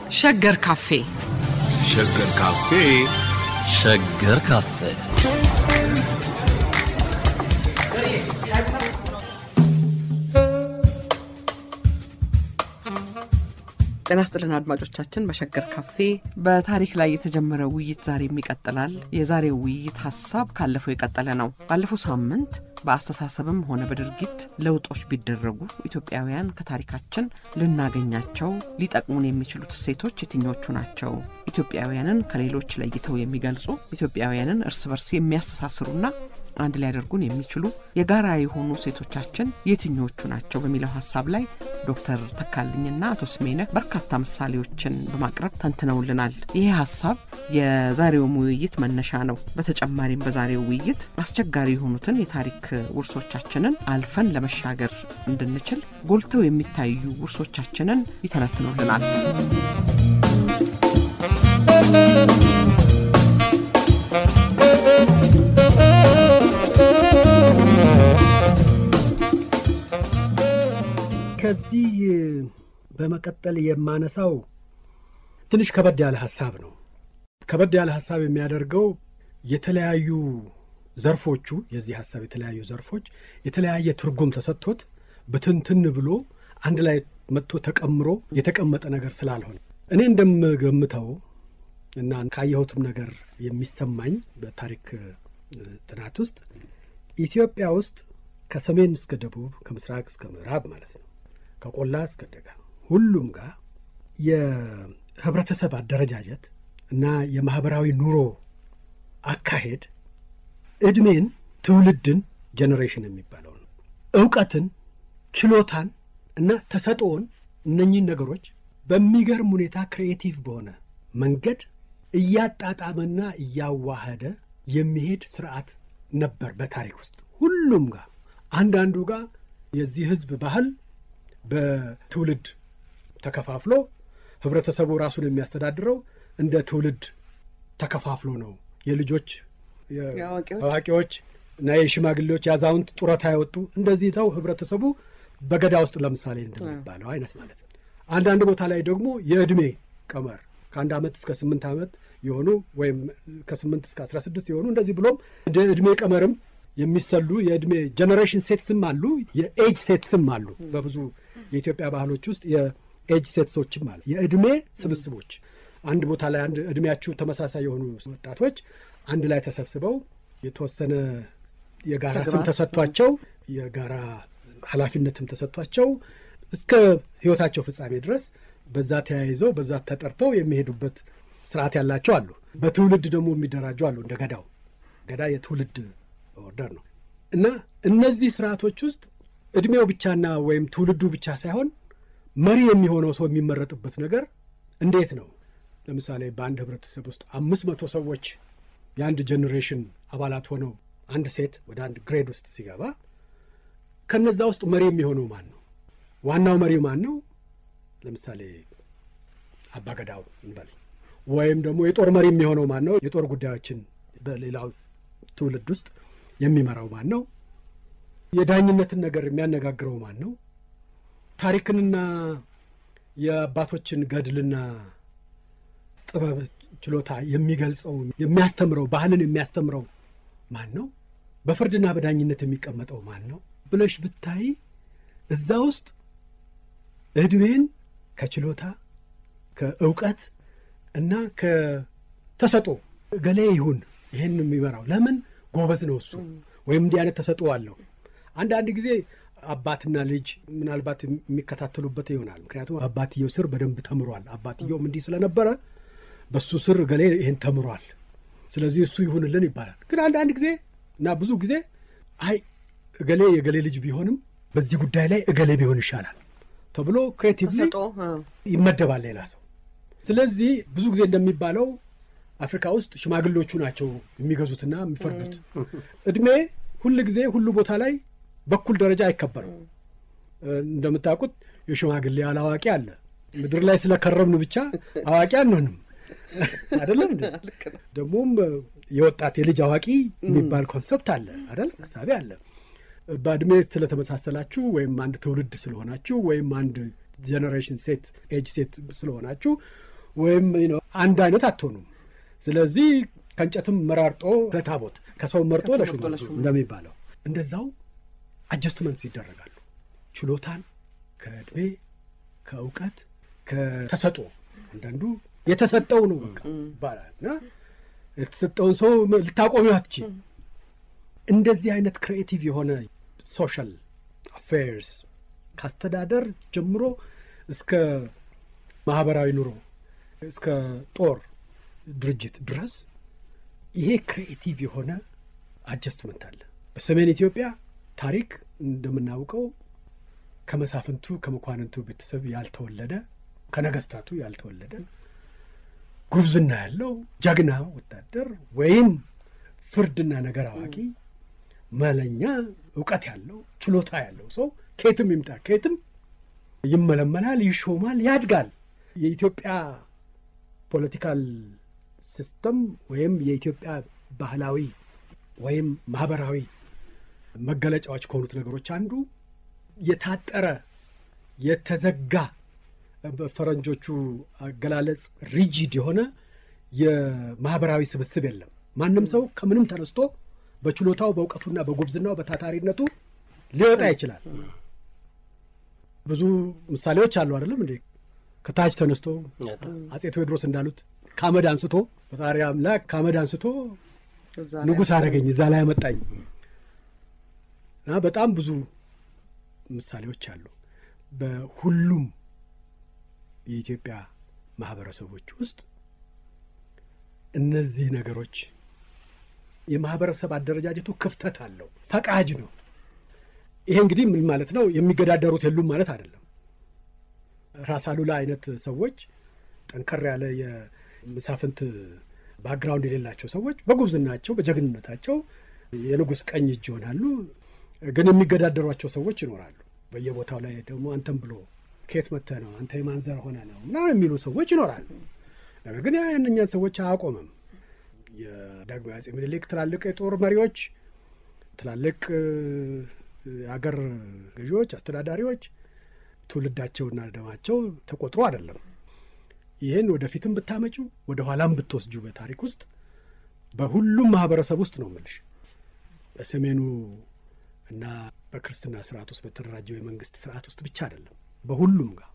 ሸገር ካፌ ሸገር ካፌ ሸገር ካፌ ጤና ይስጥልን አድማጮቻችን። በሸገር ካፌ በታሪክ ላይ የተጀመረው ውይይት ዛሬም ይቀጥላል። የዛሬው ውይይት ሐሳብ ካለፈው የቀጠለ ነው። ባለፈው ሳምንት በአስተሳሰብም ሆነ በድርጊት ለውጦች ቢደረጉ ኢትዮጵያውያን ከታሪካችን ልናገኛቸው ሊጠቅሙን የሚችሉት እሴቶች የትኞቹ ናቸው? ኢትዮጵያውያንን ከሌሎች ለይተው የሚገልጹ ኢትዮጵያውያንን እርስ በርስ የሚያስተሳስሩና አንድ ላይ ያደርጉን የሚችሉ የጋራ የሆኑ እሴቶቻችን የትኞቹ ናቸው በሚለው ሐሳብ ላይ ዶክተር ተካልኝና አቶ ስሜነህ በርካታ ምሳሌዎችን በማቅረብ ተንትነውልናል። ይህ ሐሳብ የዛሬው ውይይት መነሻ ነው። በተጨማሪም በዛሬው ውይይት አስቸጋሪ የሆኑትን የታሪክ ውርሶቻችንን አልፈን ለመሻገር እንድንችል ጎልተው የሚታዩ ውርሶቻችንን ይተነትኑልናል። ከዚህ በመቀጠል የማነሳው ትንሽ ከበድ ያለ ሐሳብ ነው። ከበድ ያለ ሐሳብ የሚያደርገው የተለያዩ ዘርፎቹ የዚህ ሐሳብ የተለያዩ ዘርፎች የተለያየ ትርጉም ተሰጥቶት በትንትን ብሎ አንድ ላይ መጥቶ ተቀምሮ የተቀመጠ ነገር ስላልሆነ እኔ እንደምገምተው እና ካየሁትም ነገር የሚሰማኝ በታሪክ ጥናት ውስጥ ኢትዮጵያ ውስጥ ከሰሜን እስከ ደቡብ ከምስራቅ እስከ ምዕራብ ማለት ነው ከቆላ እስከ ደጋ ሁሉም ጋር የህብረተሰብ አደረጃጀት እና የማህበራዊ ኑሮ አካሄድ እድሜን ትውልድን ጄኔሬሽን የሚባለው ነው ዕውቀትን ችሎታን እና ተሰጥኦን እነኚህን ነገሮች በሚገርም ሁኔታ ክሪኤቲቭ በሆነ መንገድ እያጣጣመና እያዋሃደ የሚሄድ ስርዓት ነበር በታሪክ ውስጥ ሁሉም ጋር አንዳንዱ ጋር የዚህ ህዝብ ባህል በትውልድ ተከፋፍሎ ህብረተሰቡ ራሱን የሚያስተዳድረው እንደ ትውልድ ተከፋፍሎ ነው የልጆች የአዋቂዎች እና የሽማግሌዎች ያዛውንት ጡረታ ያወጡ እንደዚህ ታው ህብረተሰቡ በገዳ ውስጥ ለምሳሌ እንደሚባለው አይነት ማለት ነው። አንዳንድ ቦታ ላይ ደግሞ የእድሜ ቀመር ከአንድ ዓመት እስከ 8 ዓመት የሆኑ ወይም ከ8 እስከ 16 የሆኑ እንደዚህ ብሎም እንደ እድሜ ቀመርም የሚሰሉ የእድሜ ጄኔሬሽን ሴትስም አሉ የኤጅ ሴትስም አሉ። በብዙ የኢትዮጵያ ባህሎች ውስጥ የኤጅ ሴትሶችም አሉ የእድሜ ስብስቦች አንድ ቦታ ላይ አንድ እድሜያቸው ተመሳሳይ የሆኑ ወጣቶች አንድ ላይ ተሰብስበው የተወሰነ የጋራ ስም ተሰጥቷቸው የጋራ ኃላፊነትም ተሰጥቷቸው እስከ ህይወታቸው ፍጻሜ ድረስ በዛ ተያይዘው በዛ ተጠርተው የሚሄዱበት ስርዓት ያላቸው አሉ። በትውልድ ደግሞ የሚደራጁ አሉ እንደ ገዳ የትውልድ ኦርደር ነው እና እነዚህ ስርዓቶች ውስጥ እድሜው ብቻና ወይም ትውልዱ ብቻ ሳይሆን መሪ የሚሆነው ሰው የሚመረጥበት ነገር እንዴት ነው? ለምሳሌ በአንድ ህብረተሰብ ውስጥ 500 ሰዎች የአንድ ጄኔሬሽን አባላት ሆነው አንድ ሴት ወደ አንድ ግሬድ ውስጥ ሲገባ ከነዛ ውስጥ መሪ የሚሆነው ማን ነው? ዋናው መሪው ማን ነው? ለምሳሌ አባገዳው እንበል። ወይም ደግሞ የጦር መሪ የሚሆነው ማን ነው? የጦር ጉዳዮችን በሌላው ትውልድ ውስጥ የሚመራው ማን ነው? የዳኝነትን ነገር የሚያነጋግረው ማን ነው? ታሪክንና የአባቶችን ገድልና ጥበብ ችሎታ የሚገልጸው የሚያስተምረው ባህልን የሚያስተምረው ማን ነው? በፍርድና በዳኝነት የሚቀመጠው ማን ነው ብለሽ ብታይ እዛ ውስጥ እድሜን ከችሎታ ከዕውቀት እና ከተሰጦ ገሌ ይሁን ይሄን የሚመራው ለምን ጎበዝ ነው እሱ ወይም እንዲህ አይነት ተሰጥኦ አለው። አንዳንድ ጊዜ አባትና ልጅ ምናልባት የሚከታተሉበት ይሆናል። ምክንያቱም አባትየው ስር በደንብ ተምሯል። አባትየውም እንዲህ ስለነበረ በሱ ስር ገሌ ይሄን ተምሯል፣ ስለዚህ እሱ ይሁንልን ይባላል። ግን አንዳንድ ጊዜ እና ብዙ ጊዜ አይ እገሌ የገሌ ልጅ ቢሆንም በዚህ ጉዳይ ላይ እገሌ ቢሆን ይሻላል ተብሎ ክሬቲቭሊ ይመደባል ሌላ ሰው። ስለዚህ ብዙ ጊዜ እንደሚባለው አፍሪካ ውስጥ ሽማግሌዎቹ ናቸው የሚገዙትና የሚፈርዱት። እድሜ ሁሉ ጊዜ ሁሉ ቦታ ላይ በኩል ደረጃ አይከበርም። እንደምታውቁት የሽማግሌ አላዋቂ አለ። ምድር ላይ ስለከረምን ብቻ አዋቂ አንሆንም አይደለም እንዴ? ደግሞም የወጣት የልጅ አዋቂ የሚባል ኮንሰፕት አለ አይደል? ሐሳብ አለ። በእድሜ ስለተመሳሰላችሁ ወይም አንድ ትውልድ ስለሆናችሁ ወይም አንድ ጄኔሬሽን ሴት ኤጅ ሴት ስለሆናችሁ ወይም አንድ አይነት አትሆኑም። ስለዚህ ከእንጨትም መራርጦ ለታቦት ከሰው መርጦ ለሹም እንደሚባለው እንደዛው አጀስትመንትስ ይደረጋሉ። ችሎታን ከእድሜ ከእውቀት ከተሰጦ አንዳንዱ የተሰጠው ነው በቃ ይባላልና የተሰጠውን ሰው ልታቆሚው አትችይም። እንደዚህ አይነት ክሪኤቲቭ የሆነ ሶሻል አፌርስ ካስተዳደር ጀምሮ እስከ ማህበራዊ ኑሮ እስከ ጦር ድርጅት ድረስ ይሄ ክሪኤቲቭ የሆነ አጀስትመንት አለ። በሰሜን ኢትዮጵያ ታሪክ እንደምናውቀው ከመሳፍንቱ ከመኳንንቱ ቤተሰብ ያልተወለደ ከነገስታቱ ያልተወለደ ጉብዝና ያለው ጀግና ወታደር ወይም ፍርድና ነገር አዋቂ መለኛ እውቀት ያለው ችሎታ ያለው ሰው ከየትም ይምጣ ከየትም ይመለመላል፣ ይሾማል፣ ያድጋል። የኢትዮጵያ ፖለቲካል ሲስተም ወይም የኢትዮጵያ ባህላዊ ወይም ማህበራዊ መገለጫዎች ከሆኑት ነገሮች አንዱ የታጠረ የተዘጋ በፈረንጆቹ አገላለጽ ሪጂድ የሆነ የማህበራዊ ስብስብ የለም። ማንም ሰው ከምንም ተነስቶ በችሎታው በእውቀቱና በጉብዝናው በታታሪነቱ ሊወጣ ይችላል። ብዙ ምሳሌዎች አሉ አይደለም እንዴ? ከታች ተነስቶ አጼ ቴዎድሮስ እንዳሉት ከአመድ አንስቶ ፈጣሪ አምላክ ከአመድ አንስቶ ንጉሥ አደረገኝ እዛ ላይ አመጣኝ እና በጣም ብዙ ምሳሌዎች አሉ። በሁሉም የኢትዮጵያ ማህበረሰቦች ውስጥ እነዚህ ነገሮች የማህበረሰብ አደረጃጀቱ ክፍተት አለው፣ ፈቃጅ ነው። ይሄ እንግዲህ ምን ማለት ነው? የሚገዳደሩት የሉም ማለት አይደለም። ራስ አሉላ አይነት ሰዎች ጠንከር ያለ የመሳፍንት ባክግራውንድ የሌላቸው ሰዎች በጉብዝናቸው በጀግንነታቸው የንጉሥ ቀኝ እጅ ይሆናሉ። ግን የሚገዳደሯቸው ሰዎች ይኖራሉ። በየቦታው ላይ ደግሞ አንተም ብሎ ከየት መጥተህ ነው አንተ የማንዘር ሆነ ነው ምናምን የሚሉ ሰዎች ይኖራሉ። ነገር ግን ያንኛን ሰዎች አያቆምም። የዳግማዊ አጼ ምኒልክ ትላልቅ የጦር መሪዎች፣ ትላልቅ የሀገር ገዢዎች፣ አስተዳዳሪዎች ትውልዳቸውና ደማቸው ተቆጥሮ አይደለም። ይህን ወደፊትም ብታመጩ ወደ ኋላም ብትወስጁ በታሪክ ውስጥ በሁሉም ማህበረሰብ ውስጥ ነው የምልሽ። በሰሜኑ እና በክርስትና ስርዓት ውስጥ በተደራጀው የመንግስት ስርዓት ውስጥ ብቻ አይደለም፣ በሁሉም ጋር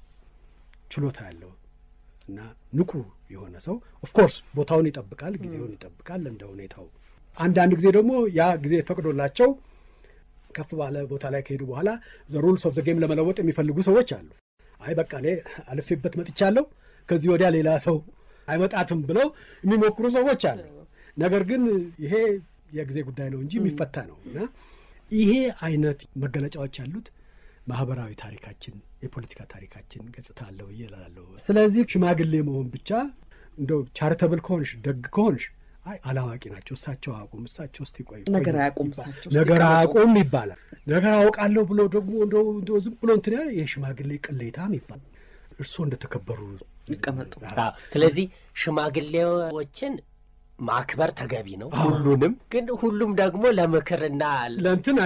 ችሎታ ያለው እና ንቁ የሆነ ሰው ኦፍኮርስ ቦታውን ይጠብቃል፣ ጊዜውን ይጠብቃል እንደ ሁኔታው። አንዳንድ ጊዜ ደግሞ ያ ጊዜ ፈቅዶላቸው ከፍ ባለ ቦታ ላይ ከሄዱ በኋላ ዘ ሩልስ ኦፍ ዘ ጌም ለመለወጥ የሚፈልጉ ሰዎች አሉ። አይ በቃ እኔ አልፌበት መጥቻለሁ ከዚህ ወዲያ ሌላ ሰው አይመጣትም ብለው የሚሞክሩ ሰዎች አሉ። ነገር ግን ይሄ የጊዜ ጉዳይ ነው እንጂ የሚፈታ ነው እና ይሄ አይነት መገለጫዎች ያሉት ማህበራዊ ታሪካችን የፖለቲካ ታሪካችን ገጽታ አለው ይላለው። ስለዚህ ሽማግሌ መሆን ብቻ እንደው ቻሪታብል ከሆንሽ ደግ ከሆንሽ አይ አላዋቂ ናቸው እሳቸው አያውቁም እሳቸው እስቲ ቆይ ነገር አያውቁም እሳቸው ነገር አያውቁም ይባላል። ነገር አውቃለሁ ብሎ ደግሞ እንደው ዝም ብሎ እንትን ያለ የሽማግሌ ቅሌታም ይባላል። እርስዎ እንደተከበሩ ይቀመጡ። ስለዚህ ሽማግሌዎችን ማክበር ተገቢ ነው ሁሉንም። ግን ሁሉም ደግሞ ለምክርና ለእንትን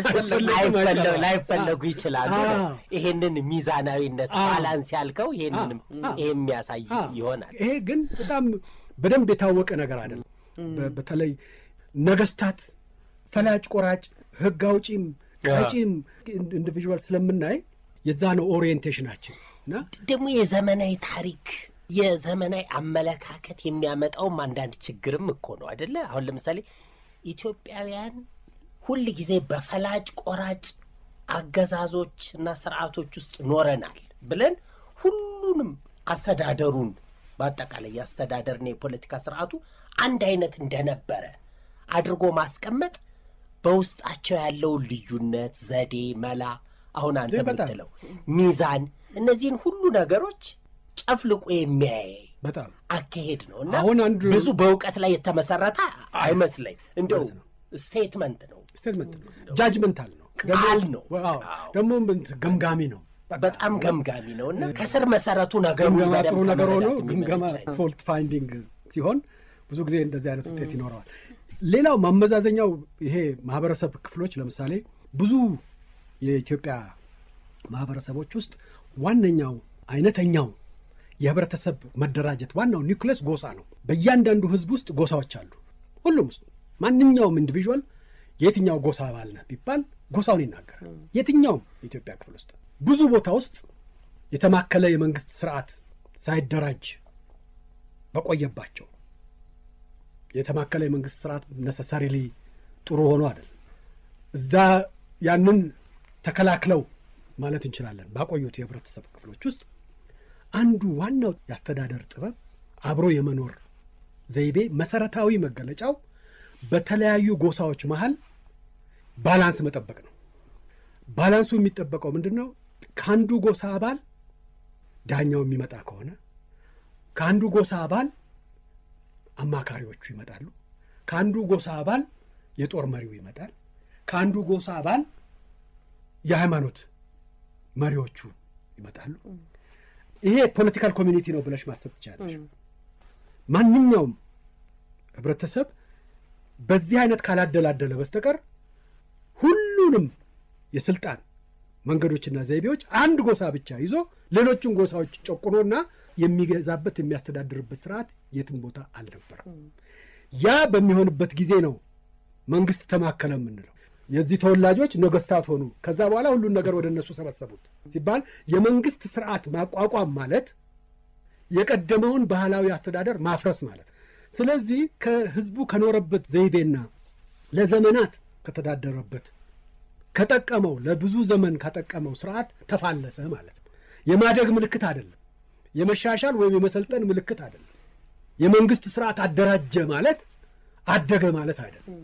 ላይፈለጉ ይችላሉ። ይሄንን ሚዛናዊነት ባላንስ ያልከው ይሄንንም ይሄ የሚያሳይ ይሆናል። ይሄ ግን በጣም በደንብ የታወቀ ነገር አይደለም። በተለይ ነገስታት ፈላጭ ቆራጭ ህግ አውጪም ቀጪም ኢንዲቪዥዋል ስለምናይ የዛ ነው ኦሪየንቴሽናችን። እና ደግሞ የዘመናዊ ታሪክ የዘመናዊ አመለካከት የሚያመጣውም አንዳንድ ችግርም እኮ ነው አይደለ? አሁን ለምሳሌ ኢትዮጵያውያን ሁል ጊዜ በፈላጭ ቆራጭ አገዛዞች እና ስርዓቶች ውስጥ ኖረናል ብለን ሁሉንም አስተዳደሩን በአጠቃላይ ያስተዳደርና የፖለቲካ ስርዓቱ አንድ አይነት እንደነበረ አድርጎ ማስቀመጥ በውስጣቸው ያለው ልዩነት፣ ዘዴ፣ መላ አሁን አንተ የምትለው ሚዛን እነዚህን ሁሉ ነገሮች ጨፍልቆ የሚያይ በጣም አካሄድ ነው እና ብዙ በእውቀት ላይ የተመሰረተ አይመስለኝ። እንደው ስቴትመንት ነው ጃጅመንታል ነው ቃል ነው ደግሞ ገምጋሚ ነው በጣም ገምጋሚ ነው እና ከስር መሰረቱ ነገሩ ነገር ሆኖ ግምገማ ፎልት ፋይንዲንግ ሲሆን ብዙ ጊዜ እንደዚህ አይነት ውጤት ይኖረዋል። ሌላው ማመዛዘኛው ይሄ ማህበረሰብ ክፍሎች ለምሳሌ ብዙ የኢትዮጵያ ማህበረሰቦች ውስጥ ዋነኛው አይነተኛው የህብረተሰብ መደራጀት ዋናው ኒውክለስ ጎሳ ነው። በእያንዳንዱ ህዝብ ውስጥ ጎሳዎች አሉ። ሁሉም ውስጥ ማንኛውም ኢንዲቪዥዋል የትኛው ጎሳ አባል ነህ ቢባል ጎሳውን ይናገራል። የትኛውም የኢትዮጵያ ክፍል ውስጥ ብዙ ቦታ ውስጥ የተማከለ የመንግስት ስርዓት ሳይደራጅ በቆየባቸው የተማከለ የመንግስት ስርዓት ነሰሰሪሊ ጥሩ ሆኖ አይደል እዛ ያንን ተከላክለው ማለት እንችላለን ባቆዩት የህብረተሰብ ክፍሎች ውስጥ አንዱ ዋናው ያስተዳደር ጥበብ አብሮ የመኖር ዘይቤ መሰረታዊ መገለጫው በተለያዩ ጎሳዎች መሃል ባላንስ መጠበቅ ነው። ባላንሱ የሚጠበቀው ምንድነው? ከአንዱ ጎሳ አባል ዳኛው የሚመጣ ከሆነ ከአንዱ ጎሳ አባል አማካሪዎቹ ይመጣሉ፣ ከአንዱ ጎሳ አባል የጦር መሪው ይመጣል፣ ከአንዱ ጎሳ አባል የሃይማኖት መሪዎቹ ይመጣሉ። ይሄ ፖለቲካል ኮሚኒቲ ነው ብለሽ ማሰብ ትችላለሽ። ማንኛውም ህብረተሰብ በዚህ አይነት ካላደላደለ በስተቀር ሁሉንም የስልጣን መንገዶችና ዘይቤዎች አንድ ጎሳ ብቻ ይዞ ሌሎችን ጎሳዎች ጨቁኖና የሚገዛበት የሚያስተዳድርበት ስርዓት የትም ቦታ አልነበረም። ያ በሚሆንበት ጊዜ ነው መንግስት ተማከለ የምንለው። የዚህ ተወላጆች ነገስታት ሆኑ፣ ከዛ በኋላ ሁሉን ነገር ወደ እነሱ ሰበሰቡት ሲባል የመንግስት ስርዓት ማቋቋም ማለት የቀደመውን ባህላዊ አስተዳደር ማፍረስ ማለት። ስለዚህ ከህዝቡ ከኖረበት ዘይቤና ለዘመናት ከተዳደረበት ከጠቀመው ለብዙ ዘመን ካጠቀመው ስርዓት ተፋለሰ ማለት ነው። የማደግ ምልክት አይደለም። የመሻሻል ወይም የመሰልጠን ምልክት አይደለም። የመንግስት ስርዓት አደራጀ ማለት አደገ ማለት አይደለም።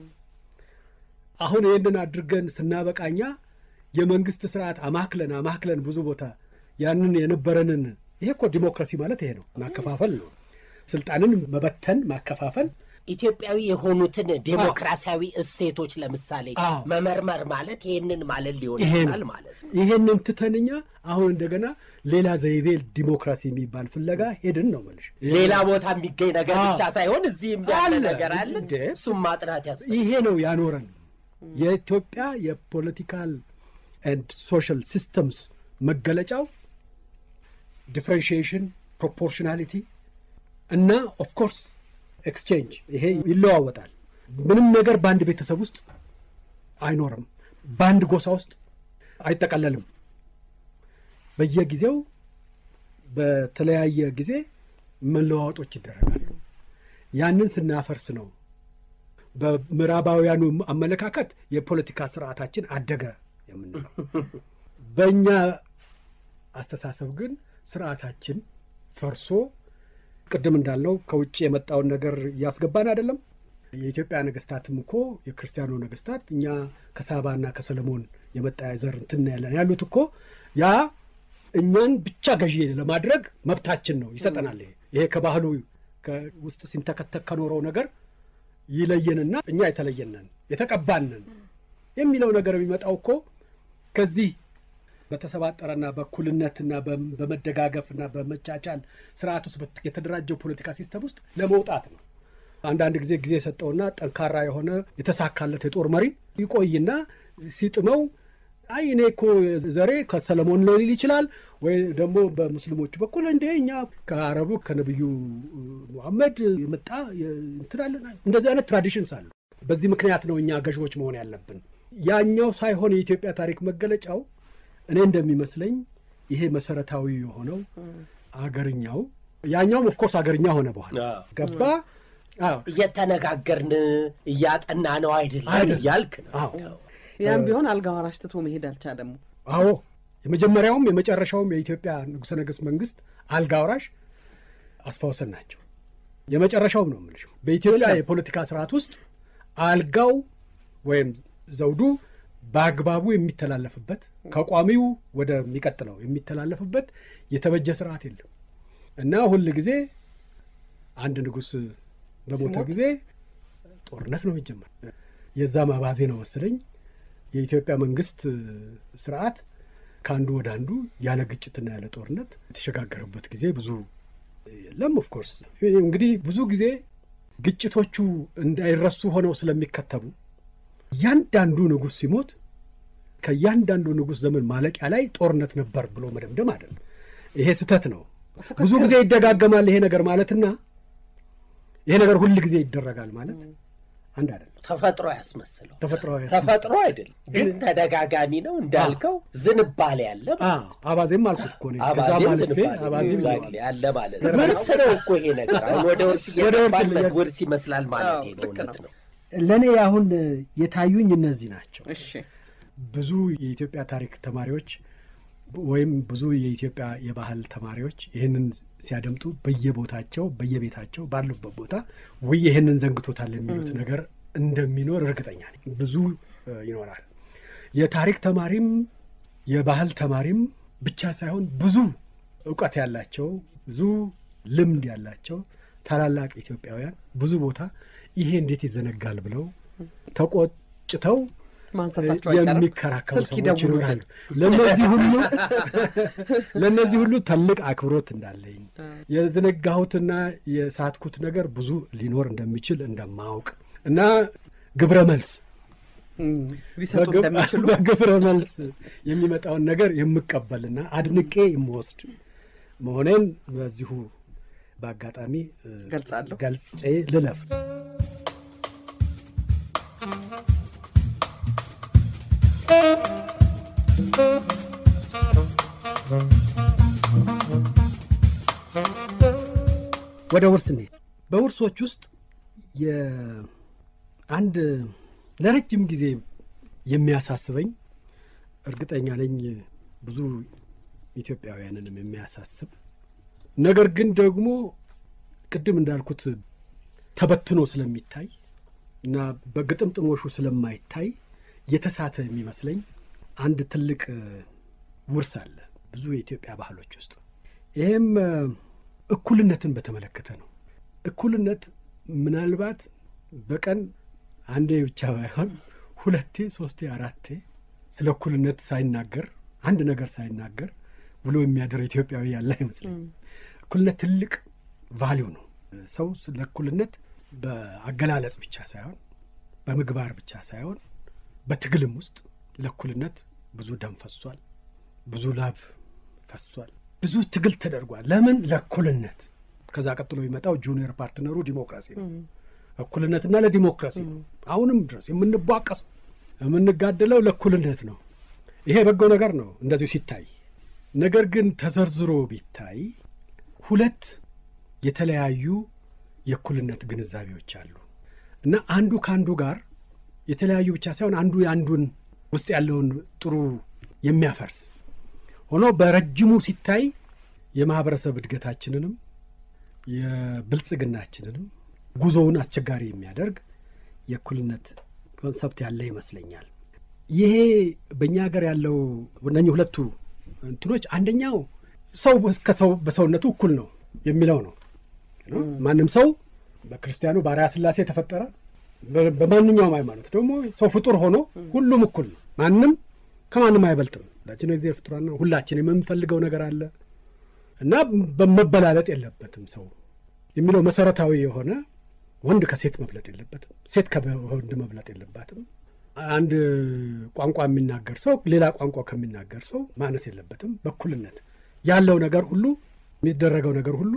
አሁን ይህንን አድርገን ስናበቃኛ የመንግስት ስርዓት አማክለን ብዙ ቦታ ያንን የነበረንን ይሄ እኮ ዲሞክራሲ ማለት ይሄ ነው። ማከፋፈል ነው። ስልጣንን መበተን፣ ማከፋፈል። ኢትዮጵያዊ የሆኑትን ዴሞክራሲያዊ እሴቶች ለምሳሌ መመርመር ማለት ይሄንን ማለት ሊሆን ይችላል ማለት ነው። ይሄንን ትተንኛ አሁን እንደገና ሌላ ዘይቤ ዲሞክራሲ የሚባል ፍለጋ ሄድን ነው ማለት። ሌላ ቦታ የሚገኝ ነገር ብቻ ሳይሆን እዚህም ያለ ነገር አለ። እሱም ማጥናት ያስፈልጋል። ይሄ ነው ያኖረን የኢትዮጵያ የፖለቲካል ኤንድ ሶሻል ሲስተምስ መገለጫው ዲፍረንሺዬሽን፣ ፕሮፖርሽናሊቲ እና ኦፍ ኮርስ ኤክስቼንጅ። ይሄ ይለዋወጣል። ምንም ነገር በአንድ ቤተሰብ ውስጥ አይኖርም፣ በአንድ ጎሳ ውስጥ አይጠቀለልም። በየጊዜው በተለያየ ጊዜ መለዋወጦች ይደረጋሉ። ያንን ስናፈርስ ነው በምዕራባውያኑ አመለካከት የፖለቲካ ስርዓታችን አደገ የምንለው። በእኛ አስተሳሰብ ግን ስርዓታችን ፈርሶ ቅድም እንዳልነው ከውጭ የመጣውን ነገር እያስገባን አይደለም። የኢትዮጵያ ነገስታትም እኮ የክርስቲያኑ ነገስታት እኛ ከሳባና ከሰለሞን የመጣ ዘር እንትን ያለን ያሉት እኮ ያ እኛን ብቻ ገዢ ለማድረግ መብታችን ነው ይሰጠናል። ይሄ ከባህሉ ውስጥ ሲንተከተክ ከኖረው ነገር ይለየንና እኛ የተለየነን የተቀባነን የሚለው ነገር የሚመጣው እኮ ከዚህ በተሰባጠረና በኩልነትና በመደጋገፍና በመቻቻል ስርዓት ውስጥ የተደራጀው ፖለቲካ ሲስተም ውስጥ ለመውጣት ነው። አንዳንድ ጊዜ ሰጠውና ጠንካራ የሆነ የተሳካለት የጦር መሪ ይቆይና ሲጥመው አይ እኔ እኮ ዘሬ ከሰለሞን ነው ሊል ይችላል። ወይ ደግሞ በሙስሊሞቹ በኩል እኛ ከአረቡ ከነብዩ መሐመድ የመጣ እንትላለን። እንደዚህ አይነት ትራዲሽንስ አሉ። በዚህ ምክንያት ነው እኛ ገዥዎች መሆን ያለብን። ያኛው ሳይሆን የኢትዮጵያ ታሪክ መገለጫው እኔ እንደሚመስለኝ ይሄ መሰረታዊ የሆነው አገርኛው ያኛውም ኦፍ ኮርስ አገርኛ ሆነ በኋላ ገባ። እየተነጋገርን እያጠና ነው አይደል እያልክ ነው። ያም ቢሆን አልጋ ወራሽ ትቶ መሄድ አልቻለም። አዎ የመጀመሪያውም የመጨረሻውም የኢትዮጵያ ንጉሠ ነገሥት መንግስት አልጋ ወራሽ አስፋ ወሰን ናቸው። የመጨረሻውም ነው የምልሽ። በኢትዮጵያ የፖለቲካ ስርዓት ውስጥ አልጋው ወይም ዘውዱ በአግባቡ የሚተላለፍበት ከቋሚው ወደሚቀጥለው የሚተላለፍበት የተበጀ ስርዓት የለም እና ሁል ጊዜ አንድ ንጉሥ በሞተ ጊዜ ጦርነት ነው የሚጀመር። የዛ ማባዜ ነው መሰለኝ የኢትዮጵያ መንግስት ስርዓት ከአንዱ ወደ አንዱ ያለ ግጭትና ያለ ጦርነት የተሸጋገረበት ጊዜ ብዙ የለም። ኦፍ ኮርስ እንግዲህ ብዙ ጊዜ ግጭቶቹ እንዳይረሱ ሆነው ስለሚከተቡ ያንዳንዱ ንጉሥ ሲሞት ከያንዳንዱ ንጉሥ ዘመን ማለቂያ ላይ ጦርነት ነበር ብሎ መደምደም አይደለም። ይሄ ስህተት ነው። ብዙ ጊዜ ይደጋገማል ይሄ ነገር ማለትና ይሄ ነገር ሁሉ ጊዜ ይደረጋል ማለት አንድ አይደለም። ተፈጥሮ ያስመስለው ተፈጥሮ አይደለም ግን ተደጋጋሚ ነው እንዳልከው ዝንባሌ ያለ አባዜም አልኩት እኮ ነው አባዜም ያለ ማለት ነው። ውርስ ነው እኮ ይሄ ነገር አሁን ወደ ውርስ ይመስላል ማለት ነው። እውነት ነው። ለእኔ አሁን የታዩኝ እነዚህ ናቸው። እሺ ብዙ የኢትዮጵያ ታሪክ ተማሪዎች ወይም ብዙ የኢትዮጵያ የባህል ተማሪዎች ይህንን ሲያደምጡ በየቦታቸው በየቤታቸው ባሉበት ቦታ ወይ ይህንን ዘንግቶታል የሚሉት ነገር እንደሚኖር እርግጠኛ ነኝ። ብዙ ይኖራል። የታሪክ ተማሪም የባህል ተማሪም ብቻ ሳይሆን ብዙ እውቀት ያላቸው ብዙ ልምድ ያላቸው ታላላቅ ኢትዮጵያውያን ብዙ ቦታ ይሄ እንዴት ይዘነጋል ብለው ተቆጭተው ማንሳታቸው አይቀርም። የሚከራከሩ ሰዎች ይኖራሉ። ለነዚህ ሁሉ ትልቅ አክብሮት እንዳለኝ የዘነጋሁትና የሳትኩት ነገር ብዙ ሊኖር እንደሚችል እንደማውቅ እና ግብረ መልስ ሊሰጡ እንደሚችሉ በግብረ መልስ የሚመጣውን ነገር የምቀበልና አድንቄ የምወስድ መሆኔን በዚሁ በአጋጣሚ ገልጬ ልለፍ። ወደ ውርስ እንሂድ። በውርሶች ውስጥ አንድ ለረጅም ጊዜ የሚያሳስበኝ እርግጠኛ ነኝ ብዙ ኢትዮጵያውያንንም የሚያሳስብ ነገር ግን ደግሞ ቅድም እንዳልኩት ተበትኖ ስለሚታይ እና በግጥምጥሞሹ ስለማይታይ የተሳተ የሚመስለኝ አንድ ትልቅ ውርስ አለ ብዙ የኢትዮጵያ ባህሎች ውስጥ። ይሄም እኩልነትን በተመለከተ ነው። እኩልነት ምናልባት በቀን አንዴ ብቻ ባይሆን 2 3 4 ስለ እኩልነት ሳይናገር አንድ ነገር ሳይናገር ብሎ የሚያደር ኢትዮጵያዊ ያለ አይመስልም። እኩልነት ትልቅ ቫልዩ ነው። ሰው ስለ እኩልነት በአገላለጽ ብቻ ሳይሆን በምግባር ብቻ ሳይሆን በትግልም ውስጥ ለእኩልነት ብዙ ደም ፈሷል፣ ብዙ ላብ ፈሷል፣ ብዙ ትግል ተደርጓል። ለምን? ለእኩልነት። ከዛ ቀጥሎ የሚመጣው ጁኒየር ፓርትነሩ ዲሞክራሲ ነው። እኩልነትና ለዲሞክራሲ ነው። አሁንም ድረስ የምንቧቀሰው የምንጋደለው ለእኩልነት ነው። ይሄ በጎ ነገር ነው እንደዚሁ ሲታይ። ነገር ግን ተዘርዝሮ ቢታይ 2 የተለያዩ የእኩልነት ግንዛቤዎች አሉ እና አንዱ ከአንዱ ጋር የተለያዩ ብቻ ሳይሆን አንዱ የአንዱን ውስጥ ያለውን ጥሩ የሚያፈርስ ሆኖ በረጅሙ ሲታይ የማህበረሰብ እድገታችንንም የብልጽግናችንንም ጉዞውን አስቸጋሪ የሚያደርግ የእኩልነት ኮንሰፕት ያለ ይመስለኛል። ይሄ በእኛ ሀገር ያለው እነኚህ 2 እንትኖች አንደኛው ሰው ከሰው በሰውነቱ እኩል ነው የሚለው ነው። ማንም ሰው በክርስቲያኑ በአርአያ ሥላሴ ተፈጠረ፣ በማንኛውም ሃይማኖት ደግሞ ሰው ፍጡር ሆኖ ሁሉም እኩል ነው። ማንም ከማንም አይበልጥም። ሁላችን እግዚአብሔር ፍጡራን ነው። ሁላችን የምንፈልገው ነገር አለ እና በመበላለጥ የለበትም ሰው የሚለው መሰረታዊ የሆነ ወንድ ከሴት መብለጥ የለበትም፣ ሴት ከወንድ መብለጥ የለባትም። አንድ ቋንቋ የሚናገር ሰው ሌላ ቋንቋ ከሚናገር ሰው ማነስ የለበትም። በእኩልነት ያለው ነገር ሁሉ የሚደረገው ነገር ሁሉ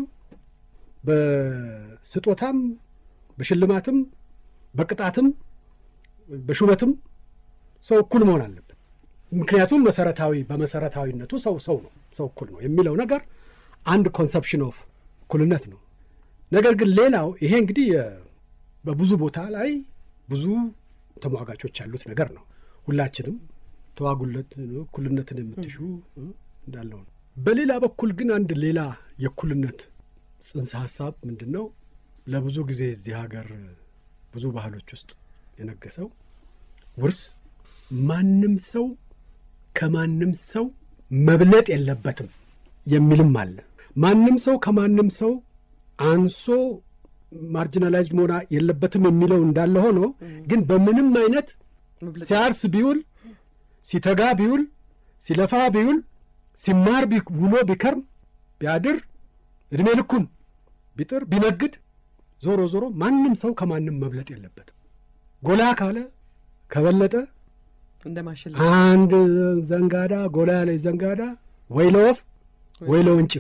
በስጦታም በሽልማትም በቅጣትም በሹመትም ሰው እኩል መሆን አለበት። ምክንያቱም በመሰረታዊነቱ ሰው ነው፣ ሰው እኩል ነው የሚለው ነገር አንድ ኮንሰፕሽን ኦፍ እኩልነት ነው። ነገር ግን ሌላው ይሄ እንግዲህ በብዙ ቦታ ላይ ብዙ ተሟጋቾች ያሉት ነገር ነው። ሁላችንም ተዋጉለት እኩልነትን የምትሹ እንዳለው ነው። በሌላ በኩል ግን አንድ ሌላ የእኩልነት ጽንሰ ሐሳብ ምንድነው? ለብዙ ጊዜ እዚህ ሀገር ብዙ ባህሎች ውስጥ የነገሰው ውርስ ማንም ሰው ከማንም ሰው መብለጥ የለበትም የሚልም አለ። ማንም ሰው ከማንም ሰው አንሶ ማርጂናላይዝድ መሆን የለበትም የሚለው እንዳለ ሆኖ ግን በምንም አይነት ሲያርስ ቢውል ሲተጋ ቢውል ሲለፋ ቢውል ሲማር ውሎ ቢከርም ቢያድር እድሜ ልኩን ቢጥር ቢነግድ ዞሮ ማንም ሰው ከማንም መብለጥ የለበትም። ጎላ ካለ ከበለጠ እንደማሽል አንድ ዘንጋዳ ጎላ ያለ ዘንጋዳ ወይ ለወፍ ወይ ለወንጭፍ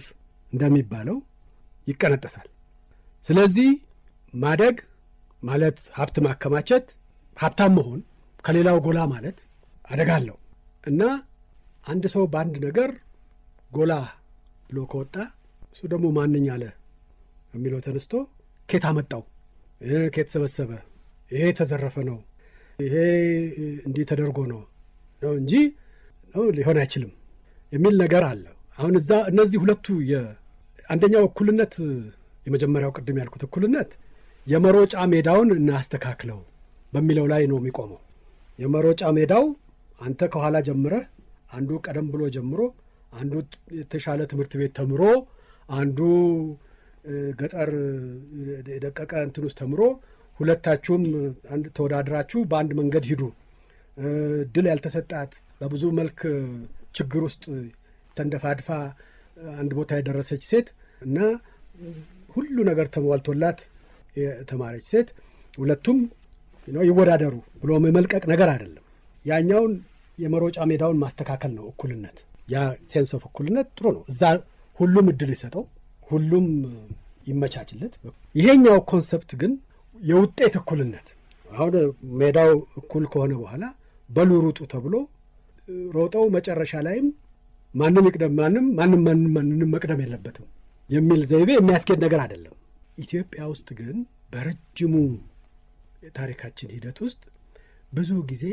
እንደሚባለው ይቀነጠሳል። ስለዚህ ማደግ ማለት ሀብት ማከማቸት፣ ሀብታም መሆን፣ ከሌላው ጎላ ማለት አደጋለሁ እና አንድ ሰው በአንድ ነገር ጎላ ብሎ ከወጣ እሱ ደግሞ ማንኛ አለ የሚለው ተነስቶ ኬት አመጣው፣ ኬት ሰበሰበ፣ ይሄ ተዘረፈ ነው፣ ይሄ እንዲህ ተደርጎ ነው እንጂ ሊሆን አይችልም የሚል ነገር አለ። አሁን እነዚህ ሁለቱ አንደኛው እኩልነት፣ የመጀመሪያው ቅድም ያልኩት እኩልነት የመሮጫ ሜዳውን እናስተካክለው በሚለው ላይ ነው የሚቆመው። የመሮጫ ሜዳው አንተ ከኋላ ጀምረህ አንዱ ቀደም ብሎ ጀምሮ አንዱ የተሻለ ትምህርት ቤት ተምሮ አንዱ ገጠር የደቀቀ እንትን ውስጥ ተምሮ ሁለታችሁም አንድ ተወዳድራችሁ በአንድ መንገድ ሂዱ። ድል ያልተሰጣት በብዙ መልክ ችግር ውስጥ ተንደፋድፋ አንድ ቦታ የደረሰች ሴት እና ሁሉ ነገር ተሟልቶላት የተማረች ሴት ሁለቱም ይወዳደሩ ብሎ መመልቀቅ ነገር አይደለም። ያኛውን የመሮጫ ሜዳውን ማስተካከል ነው እኩልነት። ያ ሴንስ ኦፍ እኩልነት ጥሩ ነው። እዛ ሁሉም እድል ይሰጠው፣ ሁሉም ይመቻችለት። ይሄኛው ኮንሰፕት ግን የውጤት እኩልነት። አሁን ሜዳው እኩል ከሆነ በኋላ በሉ ሩጡ ተብሎ ሮጠው መጨረሻ ላይም ማንም ይቅደም ማንም መቅደም የለበትም የሚል ዘይቤ የሚያስኬድ ነገር አይደለም። ኢትዮጵያ ውስጥ ግን በረጅሙ የታሪካችን ሂደት ውስጥ ብዙ ጊዜ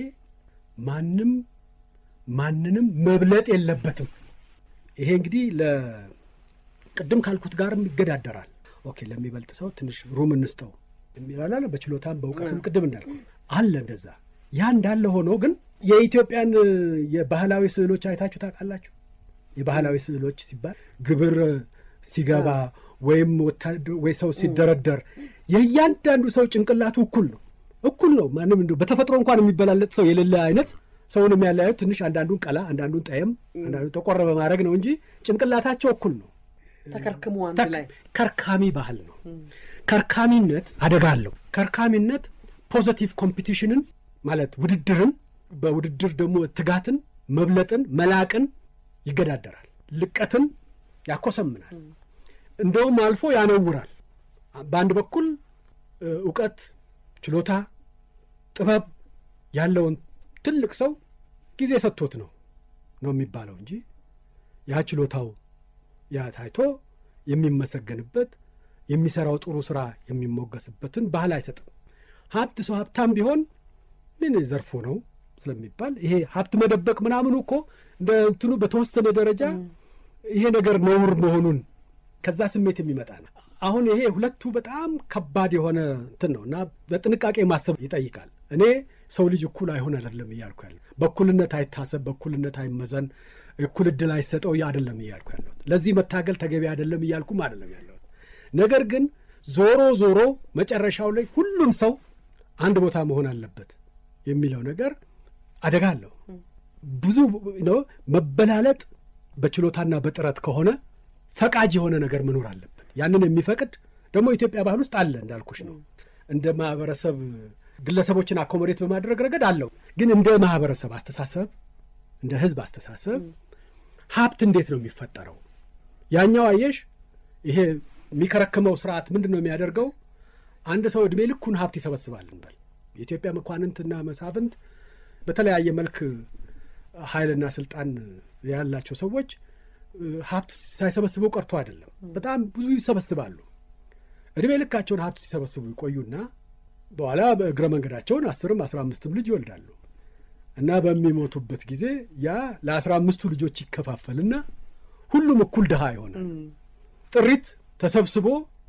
ማንንም መብለጥ የለበትም። ይሄ እንግዲህ ቅድም ካልኩት ጋርም ይገዳደራል። ኦኬ ለሚበልጥ ሰው ትንሽ ሩም እንስጠው የሚላል በችሎታም በእውቀትም ቅድም እንዳልኩ አለ እንደዛ። ያ እንዳለ ሆኖ ግን የኢትዮጵያን የባህላዊ ስዕሎች አይታችሁ ታውቃላችሁ? የባህላዊ ስዕሎች ሲባል ግብር ሲገባ ወይም ወይ ሰው ሲደረደር የእያንዳንዱ ሰው ጭንቅላቱ እኩል ነው። ማንም እንደው በተፈጥሮ እንኳን የሚበላለጥ ሰው የሌለ አይነት ሰውን የሚያለያዩት ትንሽ አንዳንዱን ቀላ፣ አንዳንዱን ጠየም፣ አንዳንዱን ተቆረ በማድረግ ነው እንጂ ጭንቅላታቸው እኩል ነው። ተከርክሙ አንድ ላይ ከርካሚ ባህል ነው። ከርካሚነት አደጋ አለው። ከርካሚነት ፖዚቲቭ ኮምፒቲሽንን ማለት ውድድርን፣ በውድድር ደግሞ ትጋትን፣ መብለጥን፣ መላቅን ይገዳደራል። ልቀትን ያኮሰምናል። እንደውም አልፎ ያነውራል። በአንድ በኩል እውቀት፣ ችሎታ፣ ጥበብ ያለውን ትልቅ ሰው ጊዜ ሰጥቶት ነው የሚባለው እንጂ ያ ችሎታው ያ ታይቶ የሚመሰገንበት የሚሰራው ጥሩ ስራ የሚሞገስበትን ባህል አይሰጥም። ሰው ሀብታም ቢሆን ምን ዘርፎ ነው ስለሚባል ይሄ ሀብት መደበቅ ምናምኑ እኮ እንደ እንትኑ በተወሰነ ደረጃ ይሄ ነገር ነውር መሆኑን ከዛ ስሜት የሚመጣ ነው። አሁን ይሄ ሁለቱ በጣም ከባድ የሆነ እንትን ነው እና በጥንቃቄ ማሰብ ይጠይቃል። እኔ ሰው ልጅ እኩል አይሆን አይደለም እያልኩ ያለው፣ በእኩልነት አይታሰብ፣ በእኩልነት አይመዘን፣ እኩል ዕድል አይሰጠው አይደለም እያልኩ ያለሁት። ለዚህ መታገል ተገቢ አይደለም እያልኩም አይደለም ያለሁት። ነገር ግን ዞሮ መጨረሻው ላይ ሁሉም ሰው አንድ ቦታ መሆን አለበት የሚለው ነገር አደጋ አለው። ብዙ መበላለጥ በችሎታና በጥረት ከሆነ ፈቃጅ የሆነ ነገር መኖር አለበት። ያንን የሚፈቅድ ደግሞ ኢትዮጵያ ባህል ውስጥ አለ እንዳልኩሽ ነው። እንደ ማህበረሰብ ግለሰቦችን አኮሞዴት በማድረግ ረገድ አለው። ግን እንደ ማህበረሰብ አስተሳሰብ፣ እንደ ህዝብ አስተሳሰብ ሀብት እንዴት ነው የሚፈጠረው? ያኛው አየሽ ይሄ የሚከረክመው ስርዓት ምንድን ነው የሚያደርገው? አንድ ሰው ዕድሜ ልኩን ሀብት ይሰበስባል እንበል። የኢትዮጵያ መኳንንትና መሳፍንት በተለያየ መልክ ኃይልና ስልጣን ያላቸው ሰዎች ሀብት ሳይሰበስበው ቀርቶ አይደለም። በጣም ብዙ ይሰበስባሉ። ዕድሜ ልካቸውን ሀብት ሲሰበስቡ ይቆዩና በኋላ በእግረ መንገዳቸውን 10ም 15ም ልጅ ይወልዳሉ እና በሚሞቱበት ጊዜ ያ ለ15ቱ ልጆች ይከፋፈልና ሁሉም እኩል ድሃ ይሆናል። ጥሪት ተሰብስቦ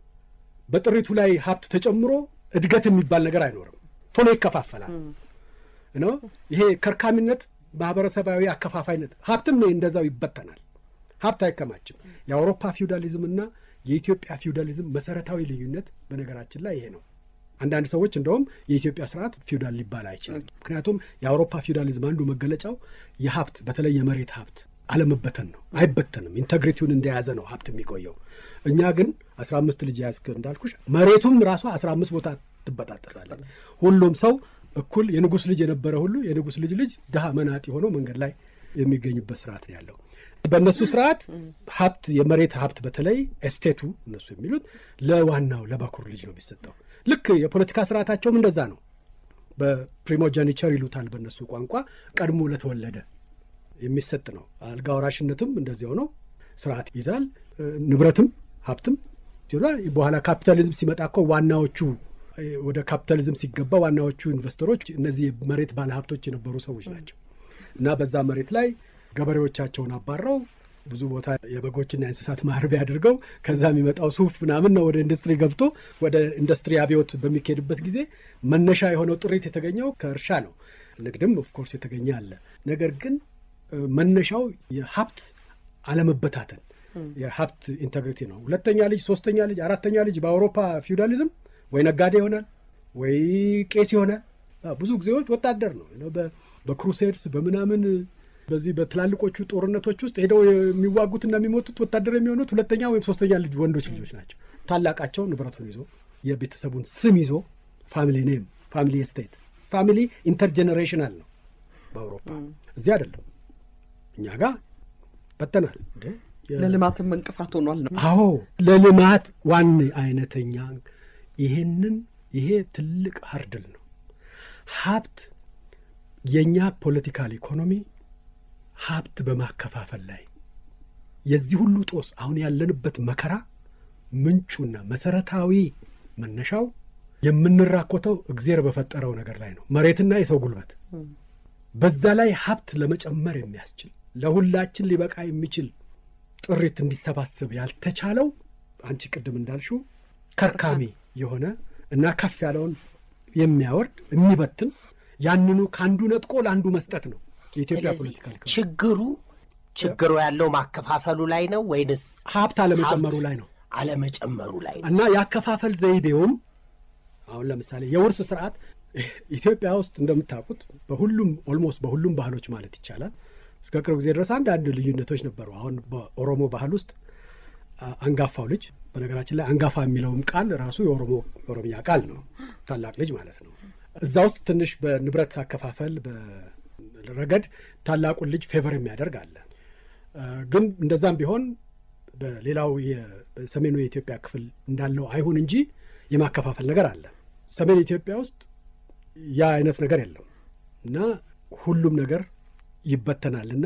በጥሪቱ ላይ ሀብት ተጨምሮ እድገት የሚባል ነገር አይኖርም። ቶሎ ይከፋፈላል ነው። ይሄ ከርካሚነት፣ ማህበረሰባዊ አከፋፋይነት፣ ሀብትም እንደዛው ይበተናል። ሀብት አይከማችም። የአውሮፓ ፊውዳሊዝምና የኢትዮጵያ ፊውዳሊዝም መሰረታዊ ልዩነት በነገራችን ላይ ይሄ ነው። አንዳንድ ሰዎች እንደውም የኢትዮጵያ ስርዓት ፊውዳል ሊባል አይችልም። ምክንያቱም የአውሮፓ ፊውዳሊዝም አንዱ መገለጫው የሀብት በተለይ የመሬት ሀብት አለመበተን ነው። አይበተንም። ኢንተግሪቲውን እንደያዘ ነው ሀብት የሚቆየው። እኛ ግን 15 ልጅ ያዝክ እንዳልኩሽ መሬቱም ራሷ 15 ቦታ ትበጣጠሳለች። ሁሉም ሰው እኩል የንጉሥ ልጅ የነበረ ሁሉ የንጉሥ ልጅ ድሃ መናጢ ሆኖ መንገድ ላይ የሚገኙበት ስርዓት ነው ያለው በእነሱ ስርዓት ሀብት የመሬት ሀብት በተለይ ኤስቴቱ እነሱ የሚሉት ለዋናው ለበኩር ልጅ ነው የሚሰጠው። ልክ የፖለቲካ ስርዓታቸውም እንደዛ ነው። በፕሪሞጀኒቸር ይሉታል በእነሱ ቋንቋ፣ ቀድሞ ለተወለደ የሚሰጥ ነው። አልጋ ወራሽነትም እንደዚያው ነው። ስርዓት ይዛል። ንብረትም ሀብትም ሲሆን በኋላ ካፒታሊዝም ሲመጣ እኮ ዋናዎቹ ወደ ካፒታሊዝም ሲገባ ዋናዎቹ ኢንቨስተሮች እነዚህ መሬት ባለሀብቶች የነበሩ ሰዎች ናቸው። እና በዛ መሬት ላይ ገበሬዎቻቸውን አባረው ብዙ ቦታ የበጎችና የእንስሳት ማርቢያ አድርገው ከዛ የሚመጣው ሱፍ ምናምን ነው ወደ ኢንዱስትሪ ገብቶ ወደ ኢንዱስትሪ አብዮት በሚካሄድበት ጊዜ መነሻ የሆነው ጥሪት የተገኘው ከእርሻ ነው። ንግድም ኦፍኮርስ የተገኘ አለ። ነገር ግን መነሻው የሀብት አለመበታተን የሀብት ኢንቴግሪቲ ነው። ሁለተኛ ልጅ፣ ሶስተኛ ልጅ፣ አራተኛ ልጅ በአውሮፓ ፊውዳሊዝም ወይ ነጋዴ ይሆናል ወይ ቄስ ይሆናል። ብዙ ጊዜዎች ወታደር ነው። በክሩሴድስ በምናምን በዚህ በትላልቆቹ ጦርነቶች ውስጥ ሄደው የሚዋጉትና የሚሞቱት ወታደር የሚሆኑት ሁለተኛ ወይም ሶስተኛ ልጅ ወንዶች ልጆች ናቸው። ታላቃቸው ንብረቱን ይዞ የቤተሰቡን ስም ይዞ ፋሚሊ ኔም፣ ፋሚሊ ኤስቴት፣ ፋሚሊ ኢንተርጀኔሬሽናል ነው በአውሮፓ። እዚህ አይደለም። እኛ ጋር በተናል። ለልማትም እንቅፋት ሆኗል ነው። አዎ ለልማት ዋን አይነተኛ ይሄ ትልቅ ሀርድል ነው። ሀብት የኛ ፖለቲካል ኢኮኖሚ ሀብት በማከፋፈል ላይ የዚህ ሁሉ ጦስ አሁን ያለንበት መከራ ምንጩና መሰረታዊ መነሻው የምንራኮተው እግዚአብሔር በፈጠረው ነገር ላይ ነው። መሬትና የሰው ጉልበት በዛ ላይ ሀብት ለመጨመር የሚያስችል ለሁላችን ሊበቃ የሚችል ጥሪት እንዲሰባሰብ ያልተቻለው አንቺ ቅድም እንዳልሽው ከርካሚ የሆነ እና ከፍ ያለውን የሚያወርድ የሚበትን ያንኑ ካንዱ ነጥቆ ለአንዱ መስጠት ነው የኢትዮጵያ ፖለቲካል ችግሩ ያለው ማከፋፈሉ ላይ ነው ወይንስ ሀብት አለመጨመሩ ላይ ነው? አለመጨመሩ ላይ ነው። እና ያከፋፈል ዘይቤውም አሁን ለምሳሌ የውርስ ስርዓት ኢትዮጵያ ውስጥ እንደምታውቁት በሁሉም ኦልሞስት በሁሉም ባህሎች ማለት ይቻላል እስከ ቅርብ ጊዜ ድረስ አንዳንድ ልዩነቶች ነበሩ። አሁን በኦሮሞ ባህል ውስጥ አንጋፋው ልጅ፣ በነገራችን ላይ አንጋፋ የሚለውም ቃል ራሱ የኦሮምኛ ቃል ነው፣ ታላቅ ልጅ ማለት ነው። እዛ ውስጥ ትንሽ በንብረት አከፋፈል በረገድ ታላቁን ልጅ ፌቨር የሚያደርግ አለ። ግን እንደዛም ቢሆን በሌላው የሰሜኑ የኢትዮጵያ ክፍል እንዳለው አይሁን እንጂ የማከፋፈል ነገር አለ። ሰሜን ኢትዮጵያ ውስጥ ያ አይነት ነገር የለም እና ሁሉም ነገር ይበተናል። እና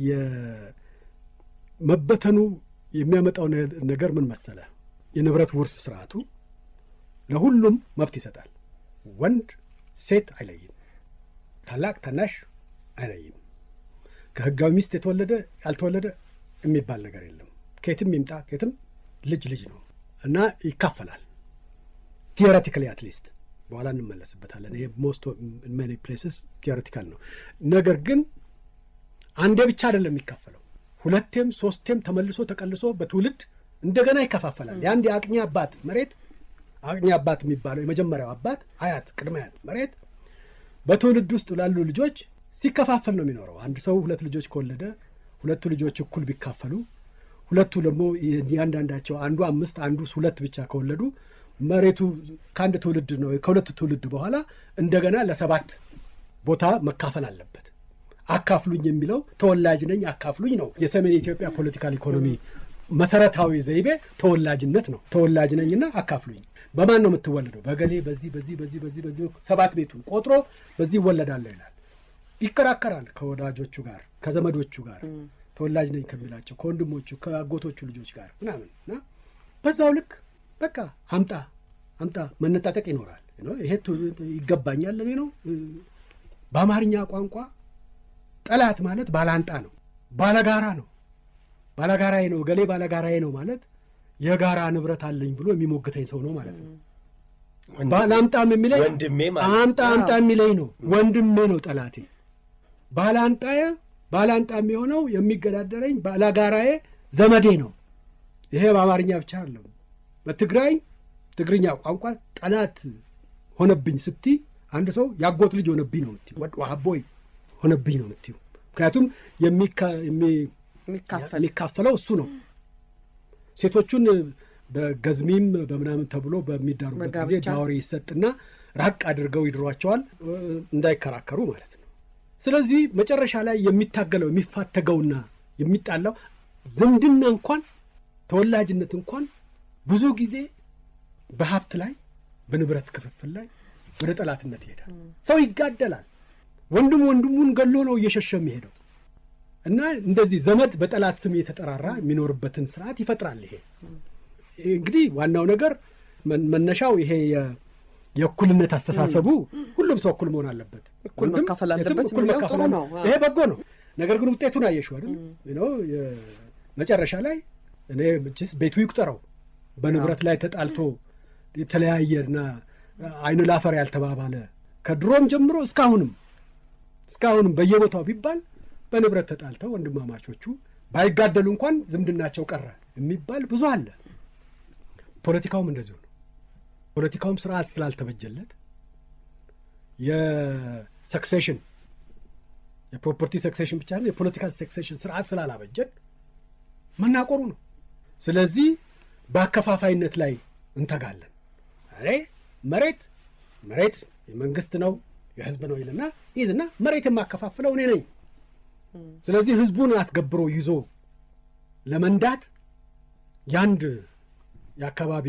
የመበተኑ የሚያመጣው ነገር ምን መሰለ? የንብረት ውርስ ስርዓቱ ለሁሉም መብት ይሰጣል። ወንድ ሴት አይለይም፣ ታላቅ ታናሽ አይለይም። ከህጋዊ ሚስት የተወለደ ያልተወለደ የሚባል ነገር የለም። ከየትም ይምጣ ከየትም ልጅ ነው እና ይካፈላል። ቲዮሬቲካሊ አትሊስት በኋላ እንመለስበታለን። ይሄ ሞስት ሜኒ ፕሌስስ ቲዮሬቲካል ነው። ነገር ግን አንዴ ብቻ አይደለም የሚካፈለው፣ ሁለቴም ሶስቴም ተመልሶ ተቀልሶ በትውልድ እንደገና ይከፋፈላል። የአንድ የአቅኚ አባት መሬት አቅኚ አባት የሚባለው የመጀመሪያው አባት አያት፣ ቅድመ አያት መሬት በትውልድ ውስጥ ላሉ ልጆች ሲከፋፈል ነው የሚኖረው። አንድ ሰው ሁለት ልጆች ከወለደ ሁለቱ ልጆች እኩል ቢካፈሉ፣ ሁለቱ ደግሞ ያንዳንዳቸው አንዱ 5 አንዱ 2 ብቻ ከወለዱ መሬቱ ከአንድ ትውልድ ነው ከሁለት ትውልድ በኋላ እንደገና ለ7 ቦታ መካፈል አለበት። አካፍሉኝ የሚለው ተወላጅ ነኝ አካፍሉኝ ነው። የሰሜን ኢትዮጵያ ፖለቲካል ኢኮኖሚ መሰረታዊ ዘይቤ ተወላጅነት ነው። ተወላጅ ነኝና አካፍሉኝ። በማን ነው የምትወለደው? በገሌ በዚህ 7 ቤቱን ቆጥሮ በዚህ ይወለዳል ይላል። ይከራከራል ከወዳጆቹ ጋር ከዘመዶቹ ጋር ተወላጅ ነኝ ከሚላቸው ከወንድሞቹ ከአጎቶቹ ልጆች ጋር ምናምንና በዛው ልክ በቃ አምጣ መነጣጠቅ ይኖራል። ይሄ ይገባኛል ለኔ ነው። በአማርኛ ቋንቋ ጠላት ማለት ባላንጣ ነው፣ ባለጋራ ነው። ባለጋራዬ ነው ገሌ ባለጋራዬ ነው ማለት የጋራ ንብረት አለኝ ብሎ የሚሞግተኝ ሰው ነው ማለት ነው። ባላምጣም የሚለኝ ወንድሜ ማለት አምጣ የሚለኝ ነው፣ ወንድሜ ነው ጠላቴ። ባላንጣ የሚሆነው የሚገዳደረኝ ባለጋራዬ ዘመዴ ነው። ይሄ በአማርኛ ብቻ አይደለም። በትግርኛ ቋንቋ ጠላት ሆነብኝ ስትይ አንድ ሰው ያጎት ልጅ ሆነብኝ ነው የምትይው፣ ወአቦይ ሆነብኝ ነው የምትይው። ምክንያቱም የሚካፈለው እሱ ነው። ሴቶቹን በገዝሚም በምናምን ተብሎ በሚዳሩበት ጊዜ ዳውሪ ይሰጥና ራቅ አድርገው ይድሯቸዋል እንዳይከራከሩ ማለት ነው። ስለዚህ መጨረሻ ላይ የሚታገለው የሚፋተገውና የሚጣላው ዝምድና እንኳን ተወላጅነት እንኳን ብዙ ጊዜ በሀብት ላይ በንብረት ክፍፍል ላይ ወደ ጠላትነት ይሄዳል። ሰው ይጋደላል። ወንድሙን ገሎ ነው እየሸሸ የሚሄደው እና እንደዚህ ዘመድ በጠላት ስም እየተጠራራ የሚኖርበትን ስርዓት ይፈጥራል። ይሄ እንግዲህ ዋናው ነገር መነሻው ይሄ የእኩልነት አስተሳሰቡ ሁሉም ሰው እኩል መሆን አለበት፣ እኩል መካፈል አለበት። ጥሩ ነው። ይሄ በጎ ነው። ነገር ግን ውጤቱን አየሽው አይደል? መጨረሻ ላይ እኔ ቤቱ ይቁጠረው በንብረት ላይ ተጣልቶ የተለያየና አይኑ ላፈር ያልተባባለ ከድሮም ጀምሮ እስካሁንም በየቦታው ቢባል በንብረት ተጣልተው ወንድማማቾቹ ባይጋደሉ እንኳን ዝምድናቸው ቀረ የሚባል ብዙ አለ። ፖለቲካውም እንደዚሁ ነው። ፖለቲካውም ስርዓት ስላልተበጀለት የሰክሴሽን የፕሮፐርቲ ሰክሴሽን ብቻ ነው የፖለቲካል ሰክሴሽን ስርዓት ስላላበጀን መናቆሩ ነው። ስለዚህ በአከፋፋይነት ላይ እንተጋለን። መሬት የመንግስት ነው የህዝብ ነው ይልና መሬት የማከፋፍለው እኔ ነኝ። ስለዚህ ህዝቡን አስገብሮ ይዞ ለመንዳት ያንድ የአካባቢ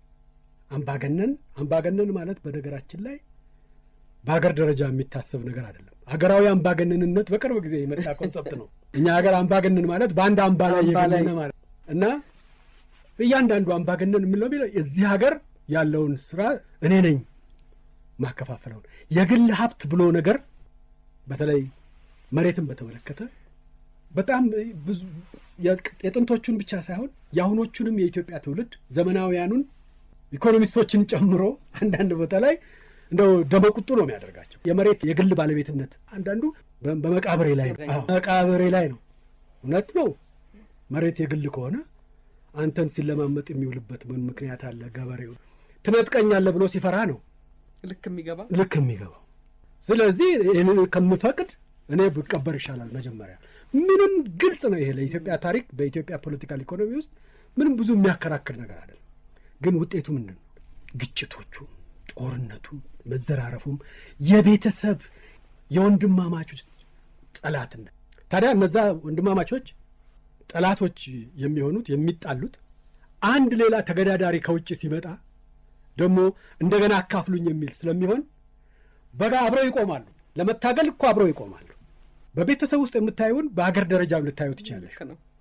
አምባገነን ማለት በነገራችን ላይ በሀገር ደረጃ የሚታሰብ ነገር አይደለም። ሀገራዊ አምባገነንነት በቅርብ ጊዜ የመጣ ኮንሰፕት ነው። እኛ ሀገር አምባገነን ማለት በአንድ አምባ ላይ የገነነ ማለት እና እያንዳንዱ አምባገነን የሚለው እዚህ ሀገር ያለውን ስራ እኔ ነኝ ማከፋፈለው። የግል ሀብት ብሎ ነገር በተለይ መሬትን በተመለከተ በጣም ብዙ የጥንቶቹን ብቻ ሳይሆን የአሁኖቹንም የኢትዮጵያ ትውልድ ዘመናዊያኑን ኢኮኖሚስቶችን ጨምሮ አንዳንድ ቦታ ላይ እንደው ደመቁጡ ነው የሚያደርጋቸው። የመሬት የግል ባለቤትነት አንዳንዱ በመቃብሬ ላይ ነው። እውነት ነው። መሬት የግል ከሆነ አንተን ሲለማመጥ የሚውልበት ምን ምክንያት አለ? ገበሬው ትነጥቀኛለህ ብሎ ሲፈራ ነው ልክ የሚገባው። ስለዚህ ይህንን ከምፈቅድ እኔ ብቀበር ይሻላል መጀመሪያ። ምንም ግልጽ ነው ይሄ ለኢትዮጵያ ታሪክ፣ በኢትዮጵያ ፖለቲካል ኢኮኖሚ ውስጥ ምንም ብዙ የሚያከራክር ነገር አይደለም። ግን ውጤቱ ምንድን ነው? ግጭቶቹ፣ ጦርነቱም፣ መዘራረፉም የቤተሰብ የወንድማማቾች ጠላትነት። ታዲያ እነዛ ወንድማማቾች ጠላቶች የሚሆኑት የሚጣሉት አንድ ሌላ ተገዳዳሪ ከውጭ ሲመጣ ደግሞ እንደገና አካፍሉኝ የሚል ስለሚሆን በጋ አብረው ይቆማሉ። ለመታገል እኮ አብረው ይቆማሉ። በቤተሰብ ውስጥ የምታዩን በሀገር ደረጃም ልታዩ ትችላለሽ።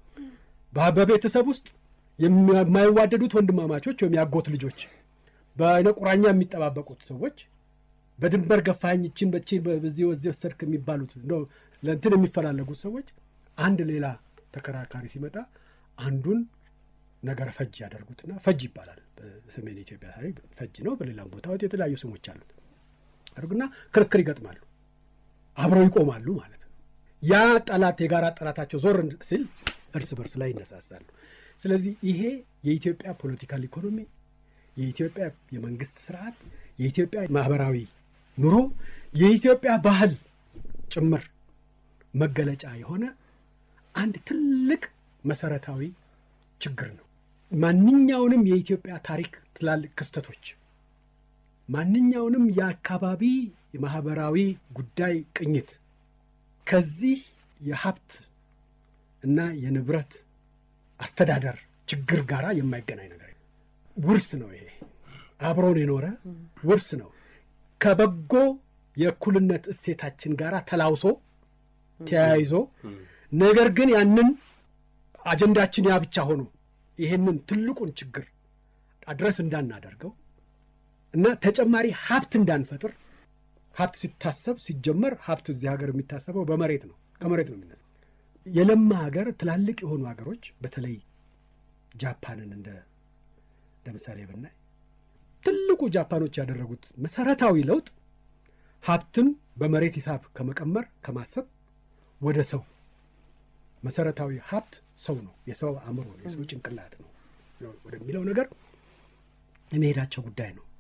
በቤተሰብ ውስጥ የማይዋደዱት ወንድማማቾች ወይም ያጎት ልጆች፣ በአይነ ቁራኛ የሚጠባበቁት ሰዎች፣ በድንበር ገፋኝ እችን በዚህ ወሰድክ የሚባሉት ነው ለእንትን የሚፈላለጉት ሰዎች አንድ ሌላ ተከራካሪ ሲመጣ አንዱን ነገረ ፈጅ ያደርጉትና ፈጅ ይባላል። በሰሜን ኢትዮጵያ ታሪክ ፈጅ ነው። በሌላም ቦታዎች የተለያዩ ስሞች አሉት። አድርጉና ክርክር ይገጥማሉ፣ አብረው ይቆማሉ ማለት ነው። ያ ጠላት የጋራ ጠላታቸው ዞር ሲል እርስ በርስ ላይ ይነሳሳሉ። ስለዚህ ይሄ የኢትዮጵያ ፖለቲካል ኢኮኖሚ፣ የኢትዮጵያ የመንግስት ስርዓት፣ የኢትዮጵያ ማህበራዊ ኑሮ፣ የኢትዮጵያ ባህል ጭምር መገለጫ የሆነ አንድ ትልቅ መሰረታዊ ችግር ነው። ማንኛውንም የኢትዮጵያ ታሪክ ትላልቅ ክስተቶች፣ ማንኛውንም የአካባቢ የማህበራዊ ጉዳይ ቅኝት ከዚህ የሀብት እና የንብረት አስተዳደር ችግር ጋር የማይገናኝ ነገር ውርስ ነው። ይሄ አብሮን የኖረ ውርስ ነው። ከበጎ የእኩልነት እሴታችን ጋር ተላውሶ ተያይዞ ነገር ግን ያንን አጀንዳችን ያ ብቻ ሆኖ ይሄንን ትልቁን ችግር አድረስ እንዳናደርገው እና ተጨማሪ ሀብት እንዳንፈጥር። ሀብት ሲታሰብ ሲጀመር ሀብት እዚህ ሀገር የሚታሰበው በመሬት ነው፣ ከመሬት ነው የሚነሳው። የለማ ሀገር ትላልቅ የሆኑ ሀገሮች በተለይ ጃፓንን እንደ ምሳሌ ብናይ ትልቁ ጃፓኖች ያደረጉት መሰረታዊ ለውጥ ሀብትን በመሬት ሂሳብ ከመቀመር ከማሰብ ወደ ሰው መሰረታዊ ሀብት ሰው ነው፣ የሰው አእምሮ ነው፣ የሰው ጭንቅላት ነው ወደሚለው ነገር የመሄዳቸው ጉዳይ ነው።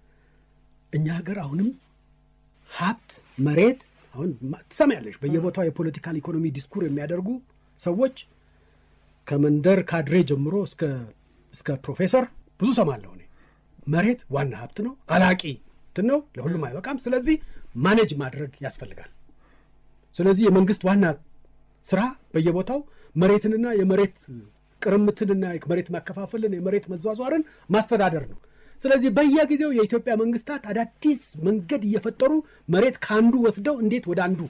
እኛ ሀገር አሁንም ሀብት መሬት አሁን ትሰማያለሽ በየቦታው የፖለቲካል ኢኮኖሚ ዲስኩር የሚያደርጉ ሰዎች ከመንደር ካድሬ ጀምሮ እስከ ፕሮፌሰር ብዙ ሰማለሁ እኔ። መሬት ዋና ሀብት ነው፣ አላቂ እንትን ነው፣ ለሁሉም አይበቃም። ስለዚህ ማኔጅ ማድረግ ያስፈልጋል። ስለዚህ የመንግስት ዋና ስራ በየቦታው መሬትንና የመሬት ቅርምትንና የመሬት ማከፋፈልን የመሬት መዟዟርን ማስተዳደር ነው። ስለዚህ በየጊዜው የኢትዮጵያ መንግስታት አዳዲስ መንገድ እየፈጠሩ መሬት ካንዱ ወስደው እንዴት ወደ አንዱ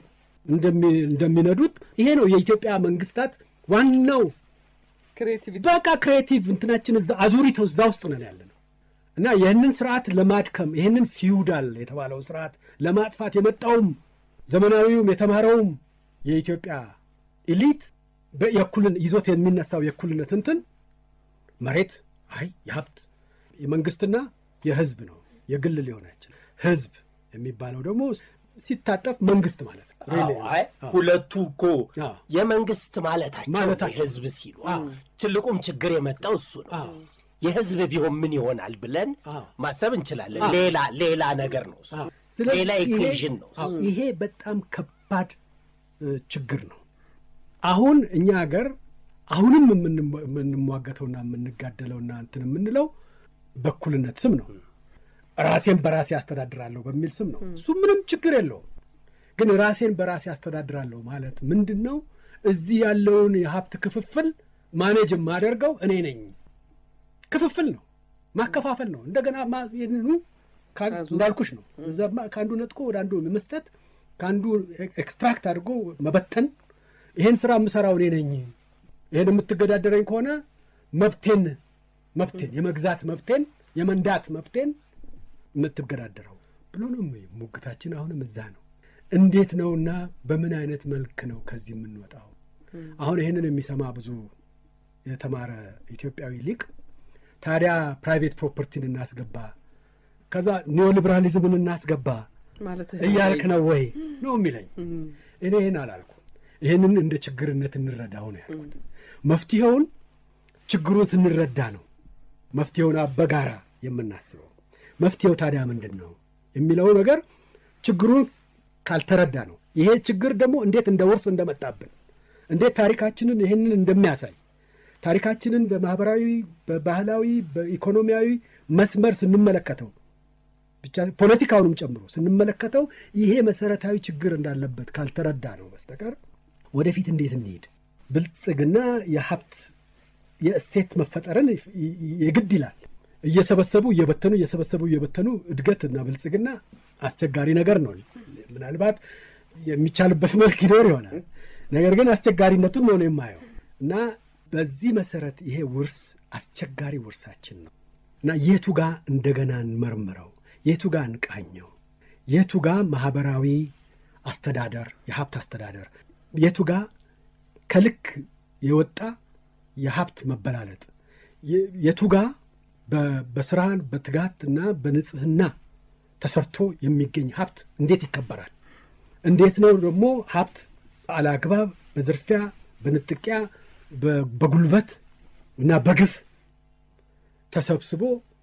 እንደሚነዱት ይሄ ነው የኢትዮጵያ መንግስታት ዋናው ክሬቲቪቲ በቃ ክሬቲቭ እንትናችን እዛ አዙሪት እዛ ውስጥ ነው ያለነው እና ይህንን ስርዓት ለማድከም ይህንን ፊውዳል የተባለው ስርዓት ለማጥፋት የመጣውም ዘመናዊውም የተማረውም የኢትዮጵያ ኤሊት በየኩልን ይዞት የሚነሳው የኩልነት እንትን መሬት የሀብት የመንግስትና የህዝብ ነው የግል ሊሆን አይችልም። ህዝብ የሚባለው ደግሞ ሲታጠፍ መንግስት ማለት ነው። ሁለቱ እኮ የመንግስት ማለታቸው ህዝብ ሲሉ ትልቁም ችግር የመጣው እሱ ነው። የህዝብ ቢሆን ምን ይሆናል ብለን ማሰብ እንችላለን። ሌላ ነገር ነው እሱ፣ ሌላ ኢኩዌሽን ነው። ይሄ በጣም ከባድ ችግር ነው። አሁን እኛ ሀገር አሁንም የምንሟገተውና የምንጋደለውና እንትን የምንለው በእኩልነት ስም ነው። ራሴን በራሴ አስተዳድራለሁ በሚል ስም ነው። እሱ ምንም ችግር የለውም። ግን ራሴን በራሴ አስተዳድራለሁ ማለት ምንድን ነው? እዚህ ያለውን የሀብት ክፍፍል ማኔጅ የማደርገው እኔ ነኝ። ክፍፍል ነው፣ ማከፋፈል ነው። እንደገና ይህንኑ እንዳልኩሽ ነው። ከአንዱ ነጥቆ ወደ አንዱ መስጠት፣ ከአንዱ ኤክስትራክት አድርጎ መበተን። ይሄን ስራ የምሰራው እኔ ነኝ። ይሄን የምትገዳደረኝ ከሆነ መብቴን የመግዛት መብቴን የመንዳት መብቴን የምትገዳደረው ብሎ ነው ሙግታችን። አሁንም እዛ ነው። እንዴት ነውና በምን አይነት መልክ ነው ከዚህ የምንወጣው? አሁን ይህንን የሚሰማ ብዙ የተማረ ኢትዮጵያዊ ሊቅ ታዲያ ፕራይቬት ፕሮፐርቲን እናስገባ፣ ከዛ ኒዮሊበራሊዝምን እናስገባ እያልክ ነው ወይ ነው የሚለኝ። እኔ ይህን አላልኩም። ይህንን እንደ ችግርነት እንረዳው ነው ያልኩት። መፍትሄውን ችግሩን ስንረዳ ነው መፍትሄውን በጋራ የምናስበው። መፍትሄው ታዲያ ምንድን ነው የሚለው ነገር ችግሩን ካልተረዳ ነው። ይሄ ችግር ደግሞ እንዴት እንደ ውርስ እንደመጣብን፣ እንዴት ታሪካችንን ይህንን እንደሚያሳይ፣ ታሪካችንን በማህበራዊ በባህላዊ በኢኮኖሚያዊ መስመር ስንመለከተው ብቻ ፖለቲካውንም ጨምሮ ስንመለከተው ይሄ መሰረታዊ ችግር እንዳለበት ካልተረዳ ነው በስተቀር ወደፊት እንዴት እንሄድ? ብልጽግና የሀብት የእሴት መፈጠርን የግድ ይላል። እየሰበሰቡ እየበተኑ እድገትና ብልጽግና አስቸጋሪ ነገር ነው። ምናልባት የሚቻልበት መልክ ይኖር ይሆናል። ነገር ግን አስቸጋሪነቱን ነው የማየው እና በዚህ መሰረት ይሄ ውርስ አስቸጋሪ ውርሳችን ነው እና የቱ ጋር እንደገና እንመርምረው፣ የቱ ጋር እንቃኘው፣ የቱ ጋር ማህበራዊ አስተዳደር የሀብት አስተዳደር የቱ ጋር ከልክ የወጣ የሀብት መበላለጥ፣ የቱ ጋር በስራን በትጋትና በንጽህና ተሰርቶ የሚገኝ ሀብት እንዴት ይከበራል? እንዴት ነው ደግሞ ሀብት አላግባብ በዝርፊያ በንጥቂያ በጉልበት እና በግፍ ተሰብስቦ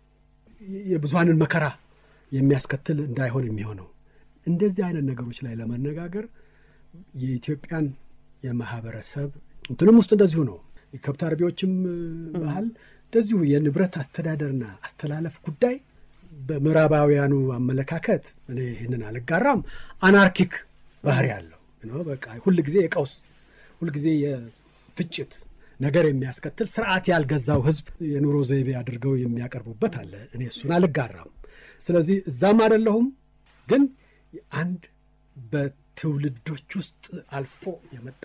የብዙሃንን መከራ የሚያስከትል እንዳይሆን የሚሆነው? እንደዚህ አይነት ነገሮች ላይ ለመነጋገር የኢትዮጵያን የማህበረሰብ እንትንም ውስጥ እንደዚሁ ነው። የከብት አርቢዎችም ባህል እንደዚሁ የንብረት አስተዳደርና አስተላለፍ ጉዳይ በምዕራባውያኑ አመለካከት እኔ ይህንን አልጋራም። አናርኪክ ባህሪ ያለው በቃ ሁልጊዜ የቀውስ ሁልጊዜ የፍጭት ነገር የሚያስከትል ስርዓት ያልገዛው ህዝብ የኑሮ ዘይቤ አድርገው የሚያቀርቡበት አለ። እኔ እሱን አልጋራም። ስለዚህ እዛም አይደለሁም። ግን አንድ በትውልዶች ውስጥ አልፎ የመጣ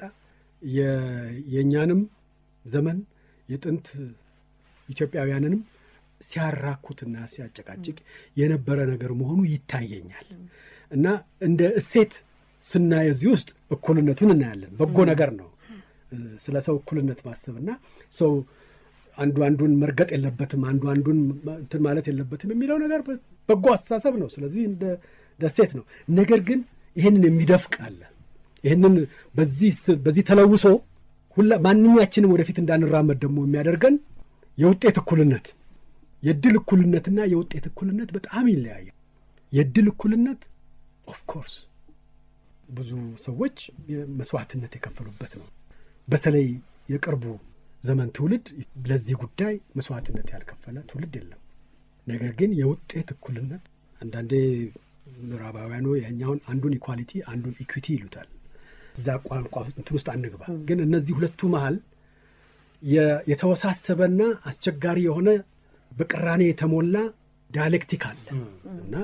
የእኛንም ዘመን የጥንት ኢትዮጵያውያንንም ሲያራኩትና ሲያጨቃጭቅ የነበረ ነገር መሆኑ ይታየኛል እና እንደ እሴት ስናይ እዚህ ውስጥ እኩልነቱን እናያለን። በጎ ነገር ነው ስለ ሰው እኩልነት ማሰብና ሰው አንዱን መርገጥ የለበትም አንዱን እንትን ማለት የለበትም የሚለው ነገር በጎ አስተሳሰብ ነው። ስለዚህ እንደ እሴት ነው። ነገር ግን ይህንን የሚደፍቅ አለ። ይህንን በዚህ ተለውሶ ማንኛችንም ወደፊት እንዳንራመድ ደግሞ የሚያደርገን የውጤት እኩልነት፣ የድል እኩልነትና የውጤት እኩልነት በጣም ይለያያል። የድል እኩልነት ኦፍኮርስ ብዙ ሰዎች መስዋዕትነት የከፈሉበት ነው። በተለይ የቅርቡ ዘመን ትውልድ ለዚህ ጉዳይ መስዋዕትነት ያልከፈለ ትውልድ የለም። ነገር ግን የውጤት እኩልነት አንዳንዴ ምዕራባውያኑ ያኛውን አንዱን ኢኳሊቲ አንዱን ኢኩዊቲ ይሉታል እዛ ቋንቋ እንትን ውስጥ አንግባ። ግን እነዚህ ሁለቱ መሃል የተወሳሰበና አስቸጋሪ የሆነ በቅራኔ የተሞላ ዳያሌክቲክ አለ እና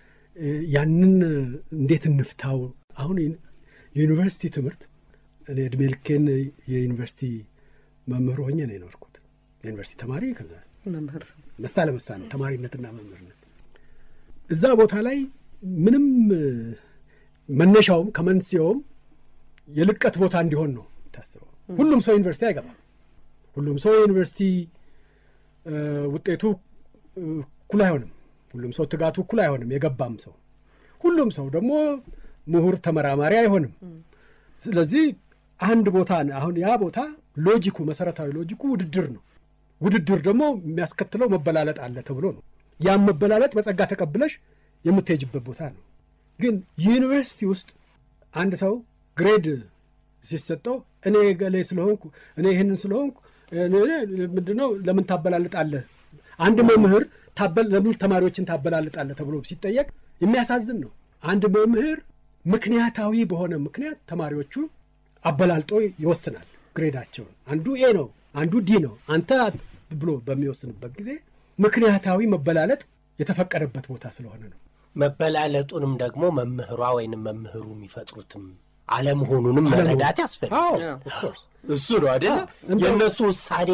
ያንን እንዴት እንፍታው? አሁን የዩኒቨርሲቲ ትምህርት እኔ ዕድሜ ልኬን የዩኒቨርሲቲ መምህር ሆኜ ነው የኖርኩት። የዩኒቨርሲቲ ተማሪ ከዛ መምህር መሳ ለመሳ ነው ተማሪነትና መምህርነት። እዛ ቦታ ላይ ምንም መነሻውም ከመንስኤውም የልቀት ቦታ እንዲሆን ነው ታስበው። ሁሉም ሰው ዩኒቨርሲቲ አይገባም። ሁሉም ሰው የዩኒቨርሲቲ ውጤቱ እኩል አይሆንም። ሁሉም ሰው ትጋቱ እኩል አይሆንም። የገባም ሰው ሁሉም ሰው ደግሞ ምሁር ተመራማሪ አይሆንም። ስለዚህ አንድ ቦታ አሁን ያ ቦታ ሎጂኩ መሰረታዊ ሎጂኩ ውድድር ነው። ውድድር ደግሞ የሚያስከትለው መበላለጥ አለ ተብሎ ነው። ያም መበላለጥ በጸጋ ተቀብለሽ የምትሄጅበት ቦታ ነው። ግን ዩኒቨርሲቲ ውስጥ አንድ ሰው ግሬድ ሲሰጠው እኔ ገሌ ስለሆንኩ እኔ ይህንን ስለሆንኩ ምንድነው ለምን ታበላልጣለህ? አንድ መምህር ለምን ተማሪዎችን ታበላልጣለህ ተብሎ ሲጠየቅ የሚያሳዝን ነው። አንድ መምህር ምክንያታዊ በሆነ ምክንያት ተማሪዎቹ አበላልጦ ይወስናል ግሬዳቸውን። አንዱ ኤ ነው፣ አንዱ ዲ ነው አንተ ብሎ በሚወስንበት ጊዜ ምክንያታዊ መበላለጥ የተፈቀደበት ቦታ ስለሆነ ነው። መበላለጡንም ደግሞ መምህሯ ወይንም መምህሩ የሚፈጥሩትም አለመሆኑንም መረዳት ያስፈልጋል። እሱ ነው አይደለ? የእነሱ ውሳኔ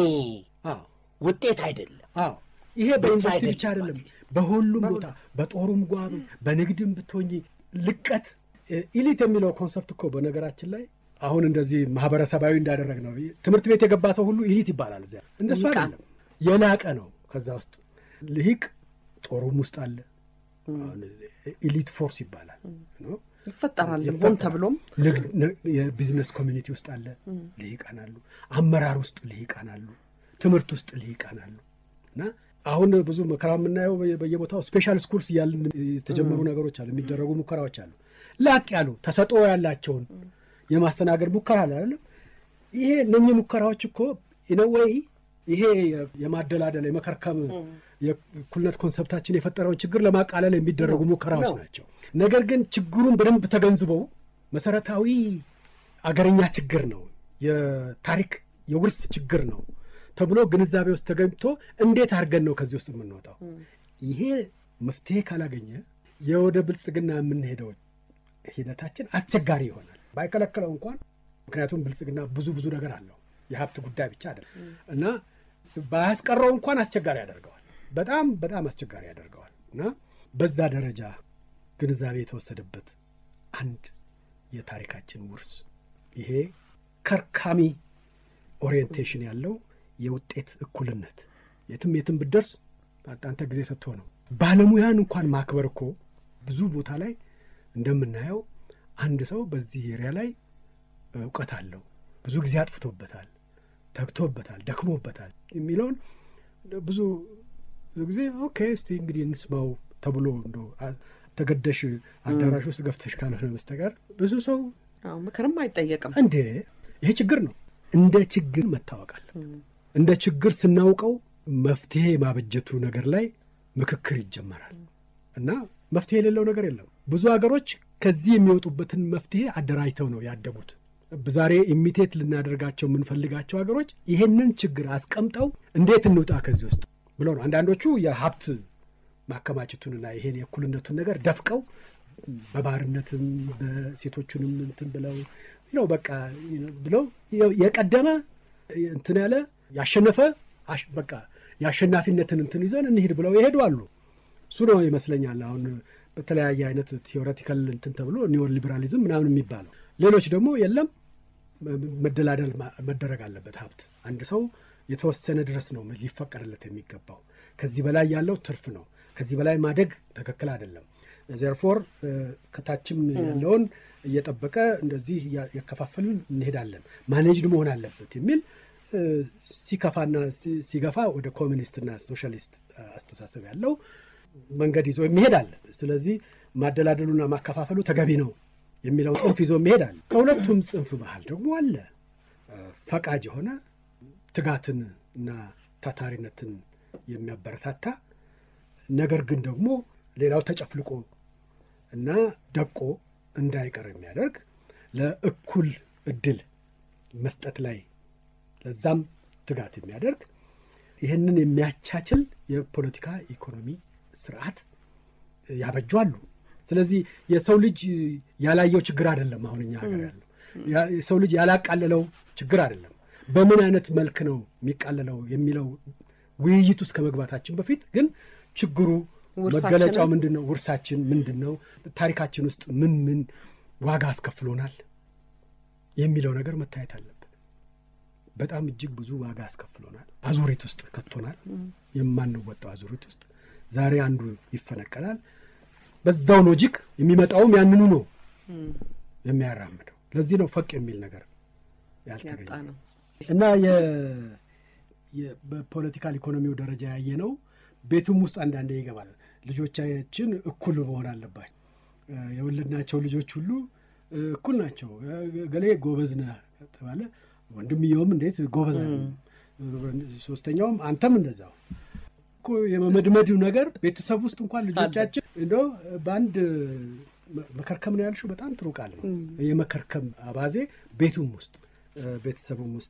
ውጤት አይደለም። ይሄ በዩኒቨርሲቲ ብቻ አይደለም፣ በሁሉም ቦታ በጦሩም ጓብ በንግድም ብትሆኚ ልቀት ኢሊት የሚለው ኮንሰፕት እኮ በነገራችን ላይ አሁን እንደዚህ ማህበረሰባዊ እንዳደረግ ነው። ትምህርት ቤት የገባ ሰው ሁሉ ኢሊት ይባላል። እዚያ እንደሱ አይደለም፣ የላቀ ነው። ከዛ ውስጥ ልሂቅ ጦሩም ውስጥ አለ። ኢሊት ፎርስ ይባላል ነው ይፈጠራል። ሆን ተብሎም የቢዝነስ ኮሚኒቲ ውስጥ አለ ልሂቃን አሉ፣ አመራር ውስጥ ልሂቃን አሉ፣ ትምህርት ውስጥ ልሂቃን አሉ። እና አሁን ብዙ መከራ የምናየው በየቦታው ስፔሻል ስኩልስ እያልን የተጀመሩ ነገሮች አሉ፣ የሚደረጉ ሙከራዎች አሉ። ላቅ ያሉ ተሰጥኦ ያላቸውን የማስተናገድ ሙከራ አለ አይደለም። ይሄ እነኚህ ሙከራዎች እኮ ኢነወይ ይሄ የማደላደል የመከርከም የእኩልነት ኮንሰፕታችን የፈጠረውን ችግር ለማቃለል የሚደረጉ ሙከራዎች ናቸው። ነገር ግን ችግሩን በደንብ ተገንዝበው መሰረታዊ አገረኛ ችግር ነው፣ የታሪክ የውርስ ችግር ነው ተብሎ ግንዛቤ ውስጥ ተገኝቶ እንዴት አድርገን ነው ከዚህ ውስጥ የምንወጣው? ይሄ መፍትሄ ካላገኘ የወደ ብልጽግና የምንሄደው ሂደታችን አስቸጋሪ ይሆናል። ባይከለከለው እንኳን ምክንያቱም ብልጽግና ብዙ ነገር አለው፣ የሀብት ጉዳይ ብቻ አይደለም እና ባያስቀረው እንኳን አስቸጋሪ ያደርገዋል። በጣም አስቸጋሪ ያደርገዋል። እና በዛ ደረጃ ግንዛቤ የተወሰደበት አንድ የታሪካችን ውርስ ይሄ ከርካሚ ኦሪየንቴሽን ያለው የውጤት እኩልነት የትም ብትደርስ አንተ ጊዜ ሰጥቶ ነው። ባለሙያን እንኳን ማክበር እኮ ብዙ ቦታ ላይ እንደምናየው አንድ ሰው በዚህ ኤሪያ ላይ እውቀት አለው፣ ብዙ ጊዜ አጥፍቶበታል፣ ተግቶበታል፣ ደክሞበታል የሚለውን ብዙ ጊዜ ኦኬ እስቲ እንግዲህ እንስማው ተብሎ እንደው ተገደሽ አዳራሽ ውስጥ ገብተሽ ካልሆነ በስተቀር ብዙ ሰው ምክርም አይጠየቅም። እንዴ ይሄ ችግር ነው። እንደ ችግር መታወቅ አለ። እንደ ችግር ስናውቀው መፍትሄ ማበጀቱ ነገር ላይ ምክክር ይጀመራል እና መፍትሄ የሌለው ነገር የለም። ብዙ ሀገሮች ከዚህ የሚወጡበትን መፍትሄ አደራጅተው ነው ያደጉት። ዛሬ ኢሚቴት ልናደርጋቸው የምንፈልጋቸው ሀገሮች ይሄንን ችግር አስቀምጠው እንዴት እንውጣ ከዚህ ውስጥ ብለው ነው። አንዳንዶቹ የሀብት ማከማቸቱንና ይሄን የእኩልነቱን ነገር ደፍቀው በባርነትም በሴቶቹንም እንትን ብለው ነው በቃ ብለው የቀደመ እንትን ያለ ያሸነፈ በቃ የአሸናፊነትን እንትን ይዘን እንሂድ ብለው ይሄዱ አሉ። እሱ ነው ይመስለኛል አሁን በተለያየ አይነት ቲዮሬቲካል እንትን ተብሎ ኒዮ ሊበራሊዝም ምናምን የሚባለው። ሌሎች ደግሞ የለም መደላደል መደረግ አለበት። ሀብት አንድ ሰው የተወሰነ ድረስ ነው ሊፈቀድለት የሚገባው። ከዚህ በላይ ያለው ትርፍ ነው። ከዚህ በላይ ማደግ ትክክል አይደለም። ዘርፎር ከታችም ያለውን እየጠበቀ እንደዚህ ያከፋፈልን እንሄዳለን፣ ማኔጅድ መሆን አለበት የሚል ሲከፋና ሲገፋ ወደ ኮሚኒስትና ሶሻሊስት አስተሳሰብ ያለው መንገድ ይዞ የሚሄድ አለ። ስለዚህ ማደላደሉና ማከፋፈሉ ተገቢ ነው የሚለው ጽንፍ ይዞ የሚሄድ አለ። ከሁለቱም ጽንፍ መሃል ደግሞ አለ ፈቃጅ የሆነ ትጋትን እና ታታሪነትን የሚያበረታታ ነገር ግን ደግሞ ሌላው ተጨፍልቆ እና ደቆ እንዳይቀር የሚያደርግ ለእኩል እድል መስጠት ላይ ለዛም ትጋት የሚያደርግ ይህንን የሚያቻችል የፖለቲካ ኢኮኖሚ ስርዓት ያበጇሉ። ስለዚህ የሰው ልጅ ያላየው ችግር አይደለም። አሁን እኛ ሀገር ያለው የሰው ልጅ ያላቃለለው ችግር አይደለም። በምን አይነት መልክ ነው የሚቃለለው የሚለው ውይይት ውስጥ ከመግባታችን በፊት ግን ችግሩ መገለጫው ምንድነው? ውርሳችን ምንድነው? ታሪካችን ውስጥ ምን ዋጋ አስከፍሎናል የሚለው ነገር መታየት አለበት። በጣም እጅግ ብዙ ዋጋ አስከፍሎናል። አዙሪት ውስጥ ከቶናል። የማንወጣው አዙሪት ውስጥ ዛሬ አንዱ ይፈነቀላል። በዛው ሎጂክ የሚመጣውም ያንኑ ነው የሚያራምደው። ለዚህ ነው ፈቅ የሚል ነገር ያልተገኘው እና በፖለቲካል ኢኮኖሚው ደረጃ ያየነው ቤቱም ውስጥ አንዳንዴ ይገባል። ልጆቻችን እኩል መሆን አለባቸው። የወለድናቸው ልጆች ሁሉ እኩል ናቸው። ገሌ ጎበዝ ነህ ተባለ፣ ወንድምየውም እንዴት ጎበዝ ነው፣ ሶስተኛውም አንተም እንደዛው እኮ የመመድመዱ ነገር ቤተሰብ ውስጥ እንኳን ልጆቻችን እንደው በአንድ መከርከም ነው ያልሽው፣ በጣም ጥሩ ቃል ነው። የመከርከም አባዜ ቤቱም ውስጥ ቤተሰቡም ውስጥ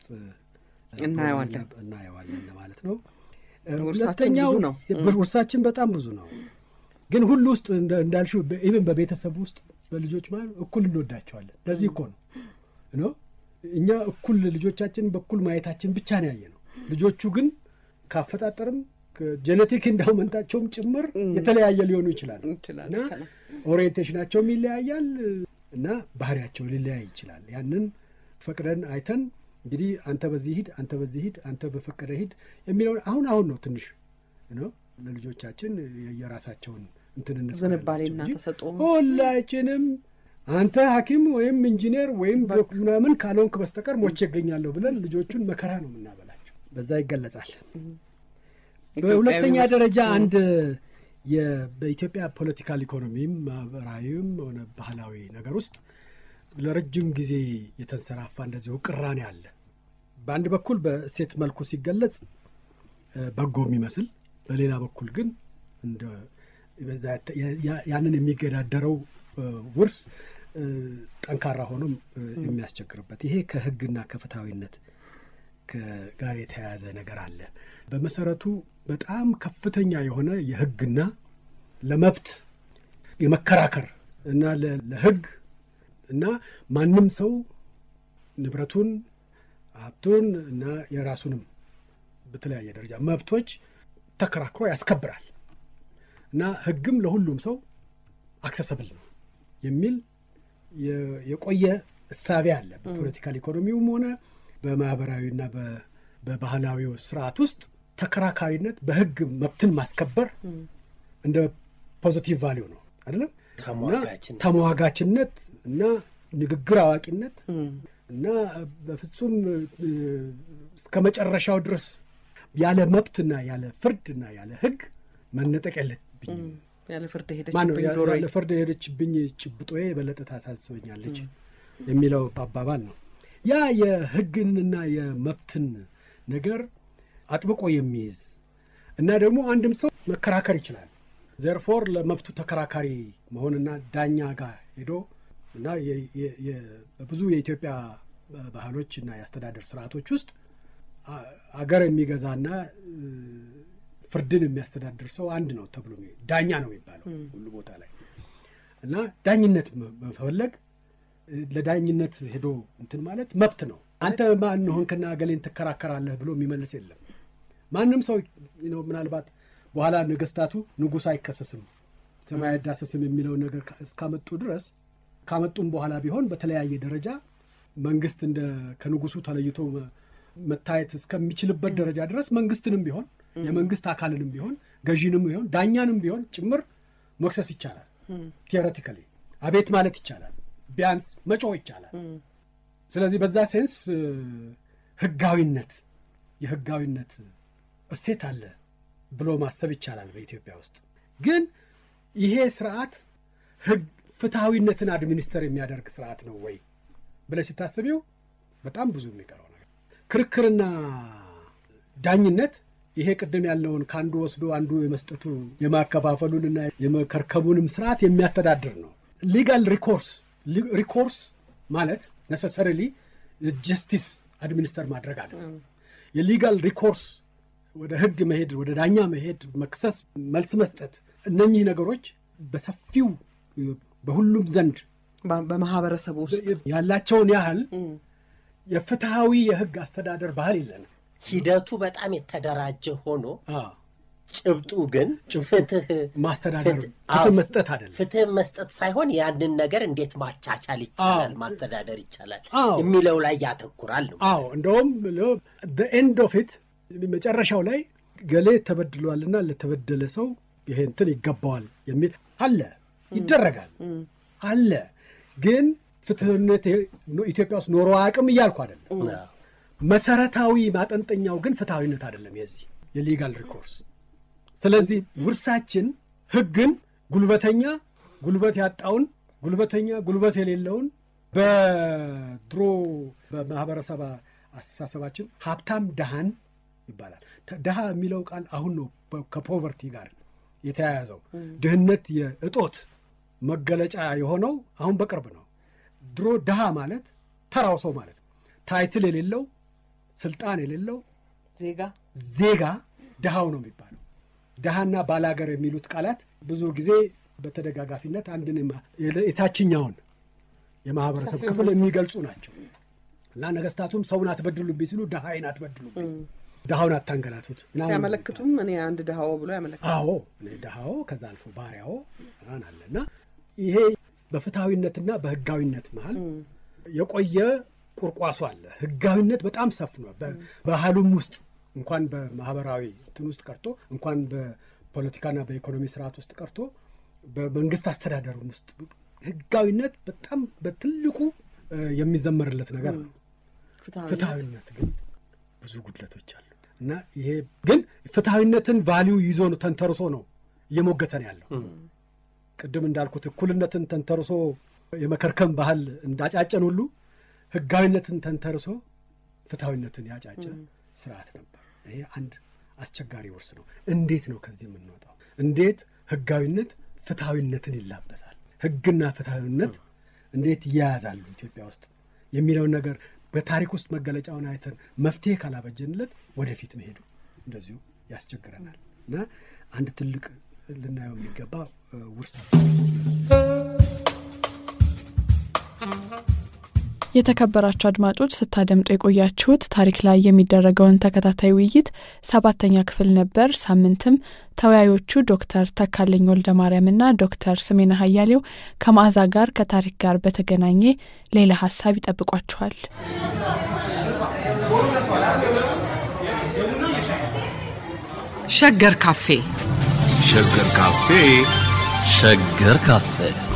እናየዋለን ማለት ነው። ሁለተኛው ውርሳችን በጣም ብዙ ነው። ግን ሁሉ ውስጥ እንዳልሽው ኢቭን በቤተሰብ ውስጥ በልጆች ማለት እኩል እንወዳቸዋለን። ለዚህ እኮ ነው እኛ እኩል ልጆቻችን በኩል ማየታችን ብቻ ነው ያየነው። ልጆቹ ግን ካፈጣጠርም ጄኔቲክ እንዳውመንታቸውም ጭምር የተለያየ ሊሆኑ ይችላል እና ኦሪየንቴሽናቸውም ይለያያል እና ባህሪያቸው ሊለያይ ይችላል። ያንን ፈቅደን አይተን እንግዲህ አንተ በዚህ ሂድ፣ አንተ በዚህ ሂድ፣ አንተ በፈቀደ ሂድ የሚለው አሁን ነው ትንሽ ነው ለልጆቻችን የራሳቸውን እንትንነት ዝንባሌና ተሰጥኦ ሁላችንም አንተ ሐኪም ወይም ኢንጂነር ወይም ምናምን ካልሆንክ በስተቀር ሞቼ እገኛለሁ ብለን ልጆቹን መከራ ነው የምናበላቸው። በዛ ይገለጻል። በሁለተኛ ደረጃ አንድ በኢትዮጵያ ፖለቲካል ኢኮኖሚም ማህበራዊም ሆነ ባህላዊ ነገር ውስጥ ለረጅም ጊዜ የተንሰራፋ እንደዚሁ ቅራኔ አለ። በአንድ በኩል በእሴት መልኩ ሲገለጽ በጎ የሚመስል፣ በሌላ በኩል ግን ያንን የሚገዳደረው ውርስ ጠንካራ ሆኖም የሚያስቸግርበት ይሄ ከሕግና ከፍትሐዊነት ጋር የተያያዘ ነገር አለ። በመሰረቱ በጣም ከፍተኛ የሆነ የሕግና ለመብት የመከራከር እና ለሕግ እና ማንም ሰው ንብረቱን ሀብቱን እና የራሱንም በተለያየ ደረጃ መብቶች ተከራክሮ ያስከብራል እና ሕግም ለሁሉም ሰው አክሰሰብል ነው የሚል የቆየ እሳቤ አለ። በፖለቲካል ኢኮኖሚውም ሆነ በማህበራዊና በባህላዊው ስርዓት ውስጥ ተከራካሪነት በሕግ መብትን ማስከበር እንደ ፖዚቲቭ ቫሊዩ ነው አይደለም? ተሟጋችነት እና ንግግር አዋቂነት እና በፍጹም እስከ መጨረሻው ድረስ ያለ መብትና ያለ ፍርድና ያለ ሕግ መነጠቅ የለብኝም። ያለ ፍርድ ሄደችብኝ ጭብጦዬ የበለጠ ታሳስበኛለች የሚለው አባባል ነው። ያ የሕግንና የመብትን ነገር አጥብቆ የሚይዝ እና ደግሞ አንድም ሰው መከራከር ይችላል። ዘርፎር ለመብቱ ተከራካሪ መሆንና ዳኛ ጋር ሄዶ እና በብዙ የኢትዮጵያ ባህሎች እና የአስተዳደር ስርዓቶች ውስጥ አገር የሚገዛና ፍርድን የሚያስተዳድር ሰው አንድ ነው ተብሎ ዳኛ ነው የሚባለው ሁሉ ቦታ ላይ እና ዳኝነት መፈለግ ለዳኝነት ሄዶ እንትን ማለት መብት ነው። አንተ ማን ሆንክና ገሌን ትከራከራለህ ብሎ የሚመልስ የለም። ማንም ሰው ምናልባት በኋላ ነገስታቱ ንጉሥ አይከሰስም ሰማይ አይዳሰስም የሚለው ነገር እስካመጡ ድረስ ካመጡም በኋላ ቢሆን በተለያየ ደረጃ መንግስት ከንጉሱ ተለይቶ መታየት እስከሚችልበት ደረጃ ድረስ መንግስትንም ቢሆን የመንግስት አካልንም ቢሆን ገዢንም ቢሆን ዳኛንም ቢሆን ጭምር መክሰስ ይቻላል። ቲዮሬቲካሊ አቤት ማለት ይቻላል። ቢያንስ መጮህ ይቻላል። ስለዚህ በዛ ሴንስ የህጋዊነት እሴት አለ ብሎ ማሰብ ይቻላል በኢትዮጵያ ውስጥ። ግን ይሄ ስርዓት ፍትሐዊነትን አድሚኒስተር የሚያደርግ ስርዓት ነው ወይ ብለሽ ስታስቢው በጣም ብዙ የሚቀረው ነገር ክርክርና ዳኝነት ይሄ ቅድም ያለውን ከአንዱ ወስዶ አንዱ የመስጠቱ የማከፋፈሉንና የመከርከቡንም ስርዓት የሚያስተዳድር ነው። ሊጋል ሪኮርስ ማለት ነሰሰሪሊ ጀስቲስ አድሚኒስተር ማድረግ አይደለም። የሊጋል ሪኮርስ ወደ ህግ መሄድ፣ ወደ ዳኛ መሄድ፣ መክሰስ፣ መልስ መስጠት፣ እነኚህ ነገሮች በሰፊው በሁሉም ዘንድ በማህበረሰቡ ውስጥ ያላቸውን ያህል የፍትሃዊ የህግ አስተዳደር ባህል የለንም። ሂደቱ በጣም የተደራጀ ሆኖ ጭብጡ ግን ፍትህ ማስተዳደር ፍትህ መስጠት አይደለም። ፍትህ መስጠት ሳይሆን ያንን ነገር እንዴት ማቻቻል ይቻላል፣ ማስተዳደር ይቻላል የሚለው ላይ ያተኩራል ነው። እንደውም the end of it መጨረሻው ላይ ገሌ ተበድሏልና ለተበደለ ሰው ይሄ እንትን ይገባዋል የሚል አለ፣ ይደረጋል አለ። ግን ፍትህነት ኢትዮጵያ ውስጥ ኖሮ አቅም እያልኩ አይደለም። መሰረታዊ ማጠንጠኛው ግን ፍትሃዊነት አይደለም የዚህ የሊጋል ሪኮርስ። ስለዚህ ውርሳችን ህግን ጉልበተኛ ጉልበት ያጣውን ጉልበተኛ ጉልበት የሌለውን በድሮ በማህበረሰብ አስተሳሰባችን ሀብታም ደሃን ይባላል። ደሃ የሚለው ቃል አሁን ነው ከፖቨርቲ ጋር የተያያዘው። ድህነት የእጦት መገለጫ የሆነው አሁን በቅርብ ነው። ድሮ ደሃ ማለት ተራው ሰው ማለት ታይትል የሌለው ስልጣን የሌለው ዜጋ ደሃው ነው የሚባለው። ደሃና ባላገር የሚሉት ቃላት ብዙ ጊዜ በተደጋጋፊነት አንድን የታችኛውን የማህበረሰብ ክፍል የሚገልጹ ናቸው። እና ነገስታቱም ሰውን አትበድሉብኝ ሲሉ ደሃይን አትበድሉብኝ፣ ደሃውን አታንገላቱት ሲያመለክቱም እኔ አንድ ደሃው ብሎ ያመለክታል። እኔ ደሃው ከዛ አልፎ ባሪያው አለና ይሄ በፍትሃዊነትና በህጋዊነት መሃል የቆየ ቁርቋሱ አለ። ህጋዊነት በጣም ሰፍኗል። በባህሉም ውስጥ እንኳን በማህበራዊ እንትን ውስጥ ቀርቶ እንኳን በፖለቲካና በኢኮኖሚ ስርዓት ውስጥ ቀርቶ በመንግስት አስተዳደሩም ውስጥ ህጋዊነት በጣም በትልቁ የሚዘመርለት ነገር ነው። ፍትሃዊነት ግን ብዙ ጉድለቶች አሉ እና ይሄ ግን ፍትሃዊነትን ቫልዩ ይዞ ነው ተንተርሶ ነው እየሞገተን ያለው። ቅድም እንዳልኩት እኩልነትን ተንተርሶ የመከርከም ባህል እንዳጫጨን ሁሉ ህጋዊነትን ተንተርሶ ፍትሃዊነትን ያጫጨ ስርዓት ነበር። ይሄ አንድ አስቸጋሪ ውርስ ነው። እንዴት ነው ከዚህ የምንወጣው? እንዴት ህጋዊነት ፍትሃዊነትን ይላበሳል? ህግና ፍትሃዊነት እንዴት ይያያዛሉ ኢትዮጵያ ውስጥ የሚለውን ነገር በታሪክ ውስጥ መገለጫውን አይተን መፍትሄ ካላበጀንለት ወደፊት መሄዱ እንደዚሁ ያስቸግረናል እና አንድ ትልቅ ልናየው የሚገባ ውርስ ነው። የተከበራችሁ አድማጮች ስታደምጡ የቆያችሁት ታሪክ ላይ የሚደረገውን ተከታታይ ውይይት 7ኛ ክፍል ነበር። ሳምንትም ተወያዮቹ ዶክተር ተካልኝ ወልደማርያምና ዶክተር ስሜነህ አያሌው ከመዓዛ ጋር ከታሪክ ጋር በተገናኘ ሌላ ሐሳብ ይጠብቋችኋል። ሸገር ካፌ ሸገር ካፌ ሸገር ካፌ